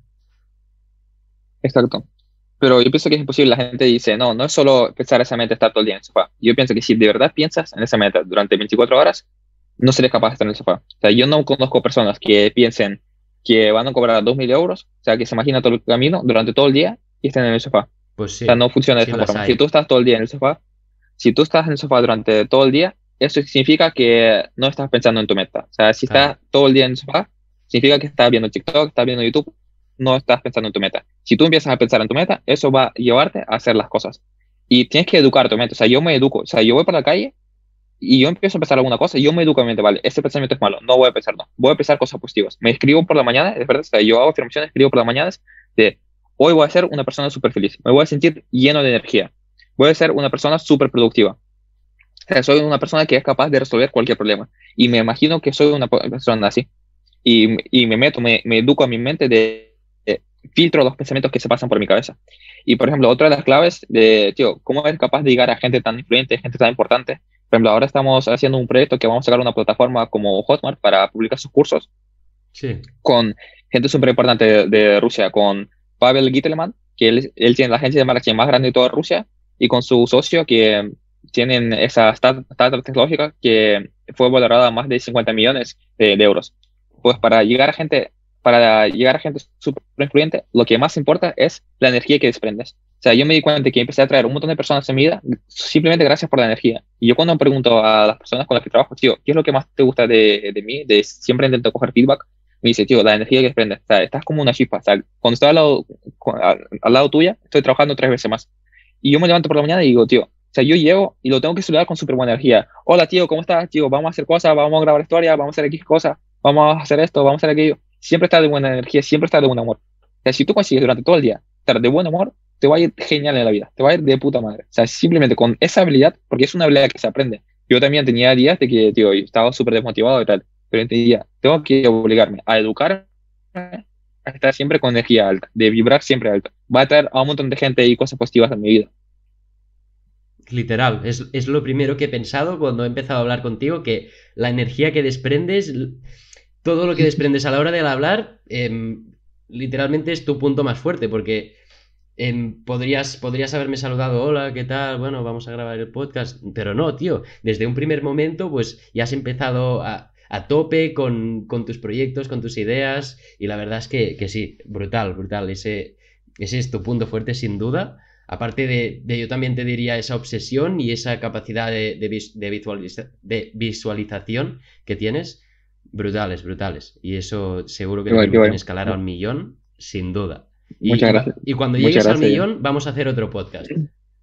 Exacto. Pero yo pienso que es imposible. La gente dice, no es solo pensar esa meta, estar todo el día en el sofá. Yo pienso que si de verdad piensas en esa meta durante 24 horas, no seré capaz de estar en el sofá. O sea, yo no conozco personas que piensen que van a cobrar 2.000 euros, o sea, que se imaginan todo el camino durante todo el día y estén en el sofá. Pues O sea, no sí, funciona de sí esa las forma. Si tú hay. estás todo el día en el sofá, si tú estás en el sofá durante todo el día, eso significa que no estás pensando en tu meta. O sea, si estás Claro, todo el día en el sofá, significa que estás viendo TikTok, estás viendo YouTube, no estás pensando en tu meta. Si tú empiezas a pensar en tu meta, eso va a llevarte a hacer las cosas. Y tienes que educar tu mente. O sea, yo me educo. O sea, yo voy por la calle y yo empiezo a pensar alguna cosa y yo me educo en mi mente, vale, este pensamiento es malo, no voy a pensar, no. Voy a pensar cosas positivas. Me escribo por la mañana, es verdad, o sea, yo hago afirmaciones, escribo por las mañanas de hoy voy a ser una persona súper feliz, me voy a sentir lleno de energía, voy a ser una persona súper productiva. O sea, soy una persona que es capaz de resolver cualquier problema. Y me imagino que soy una persona así. Y me meto, me educo a mi mente filtro los pensamientos que se pasan por mi cabeza. Y, por ejemplo, otra de las claves de, tío, ¿cómo eres capaz de llegar a gente tan influyente, gente tan importante? Por ejemplo, ahora estamos haciendo un proyecto que vamos a sacar una plataforma como Hotmart para publicar sus cursos sí. con gente súper importante de Rusia, con Pavel Gitelman, que él tiene la agencia de marketing más grande de toda Rusia, y con su socio que tienen esa startup tecnológica que fue valorada a más de 50 millones de euros. Pues para llegar a gente súper influyente, lo que más importa es la energía que desprendes. O sea, yo me di cuenta que empecé a traer un montón de personas en mi vida simplemente gracias por la energía. Y yo cuando pregunto a las personas con las que trabajo, tío, ¿qué es lo que más te gusta de mí? Siempre intento coger feedback. Me dice, tío, la energía que desprendes. O sea, estás como una chispa. O sea, cuando estoy al lado tuya, estoy trabajando 3 veces más. Y yo me levanto por la mañana y digo, tío, o sea, yo llego y lo tengo que saludar con súper buena energía. Hola, tío, ¿cómo estás? Tío, vamos a hacer cosas, vamos a grabar historia, vamos a hacer X cosas, vamos a hacer esto, vamos a hacer aquello. Siempre está de buena energía, siempre está de buen humor. O sea, si tú consigues durante todo el día estar de buen humor, te va a ir genial en la vida, te va a ir de puta madre. O sea, simplemente con esa habilidad, porque es una habilidad que se aprende. Yo también tenía días de que, tío, yo estaba súper desmotivado y tal, pero entendía, tengo que obligarme a educarme, a estar siempre con energía alta, de vibrar siempre alto. Va a traer a un montón de gente y cosas positivas en mi vida. Literal, es lo primero que he pensado cuando he empezado a hablar contigo, que la energía que desprendes, todo lo que desprendes a la hora de hablar, literalmente es tu punto más fuerte, porque podrías haberme saludado, hola, ¿qué tal? Bueno, vamos a grabar el podcast, pero no, tío, desde un primer momento, pues ya has empezado a tope con tus proyectos, con tus ideas, y la verdad es que sí, brutal, brutal, ese es tu punto fuerte sin duda. Aparte yo también te diría esa obsesión y esa capacidad de visualización que tienes, brutales, brutales. Y eso seguro que te Igual, permiten igual. escalar a 1 millón, sin duda. Muchas gracias. Y cuando Muchas llegues al gracias, millón, vamos a hacer otro podcast.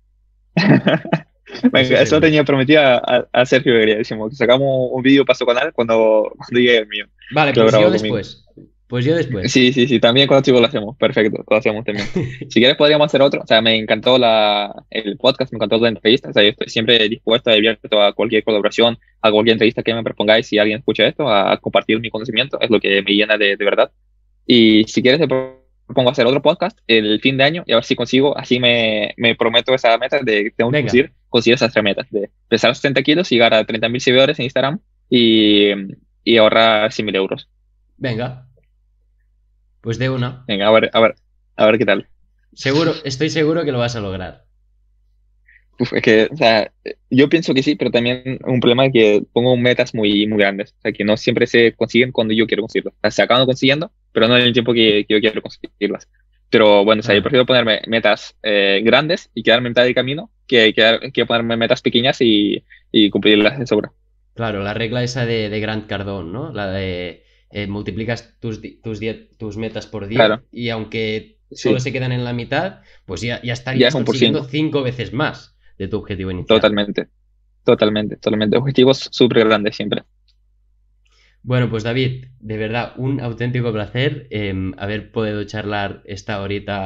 Eso Venga, eso seguro. tenía prometido a Sergio Beguería. Decimos que sacamos un vídeo para su canal cuando llegue el mío, Vale, que lo pues yo grabo conmigo. después. Pues yo después. Sí, sí, sí, también cuando chicos lo hacemos. Perfecto, lo hacemos también. Si quieres podríamos hacer otro. O sea, me encantó el podcast, me encantó la entrevista. O sea, yo estoy siempre dispuesto y abierto a cualquier colaboración, a cualquier entrevista que me propongáis. Si alguien escucha esto, a compartir mi conocimiento. Es lo que me llena de verdad. Y si quieres, te propongo hacer otro podcast el fin de año y a ver si consigo, así me prometo esa meta de que tengo que Venga, conseguir esas 3 metas, de pesar 70 kilos, llegar a 30.000 seguidores en Instagram y, y ahorrar 100.000 euros. venga. Pues de una. Venga, a ver qué tal. Estoy seguro que lo vas a lograr. Uf, es que, o sea, yo pienso que sí, pero también un problema es que pongo metas muy, muy grandes, o sea, que no siempre se consiguen cuando yo quiero conseguirlas. O sea, se acaban consiguiendo, pero no en el tiempo que yo quiero conseguirlas. Pero bueno, o sea, yo Claro. prefiero ponerme metas grandes y quedarme en mitad del camino que ponerme metas pequeñas y cumplirlas de sobra. Claro, la regla esa de Grant Cardone, ¿no? La de multiplicas tus metas por 10 Claro, y aunque solo sí, se quedan en la mitad, pues ya ya es estarías un por consiguiendo cinco, 5 veces más de tu objetivo inicial. totalmente, totalmente, totalmente. Objetivos súper grandes siempre. Bueno, pues David, de verdad, un auténtico placer haber podido charlar esta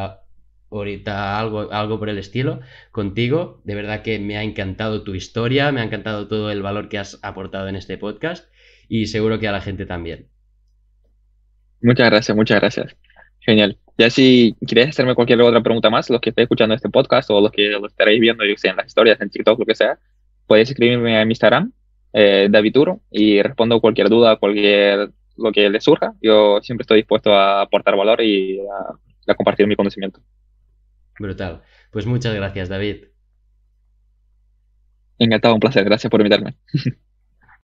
horita algo por el estilo contigo. De verdad que me ha encantado tu historia, me ha encantado todo el valor que has aportado en este podcast y seguro que a la gente también. Muchas gracias, muchas gracias. Genial. Ya si quieres hacerme cualquier otra pregunta más, los que estéis escuchando este podcast o los que lo estaréis viendo, yo sé, en las historias, en TikTok, lo que sea, podéis escribirme a mi Instagram, David Uro, y respondo cualquier duda, cualquier lo que les surja. Yo siempre estoy dispuesto a aportar valor y a compartir mi conocimiento. Brutal. Pues muchas gracias, David. Encantado, un placer. Gracias por invitarme.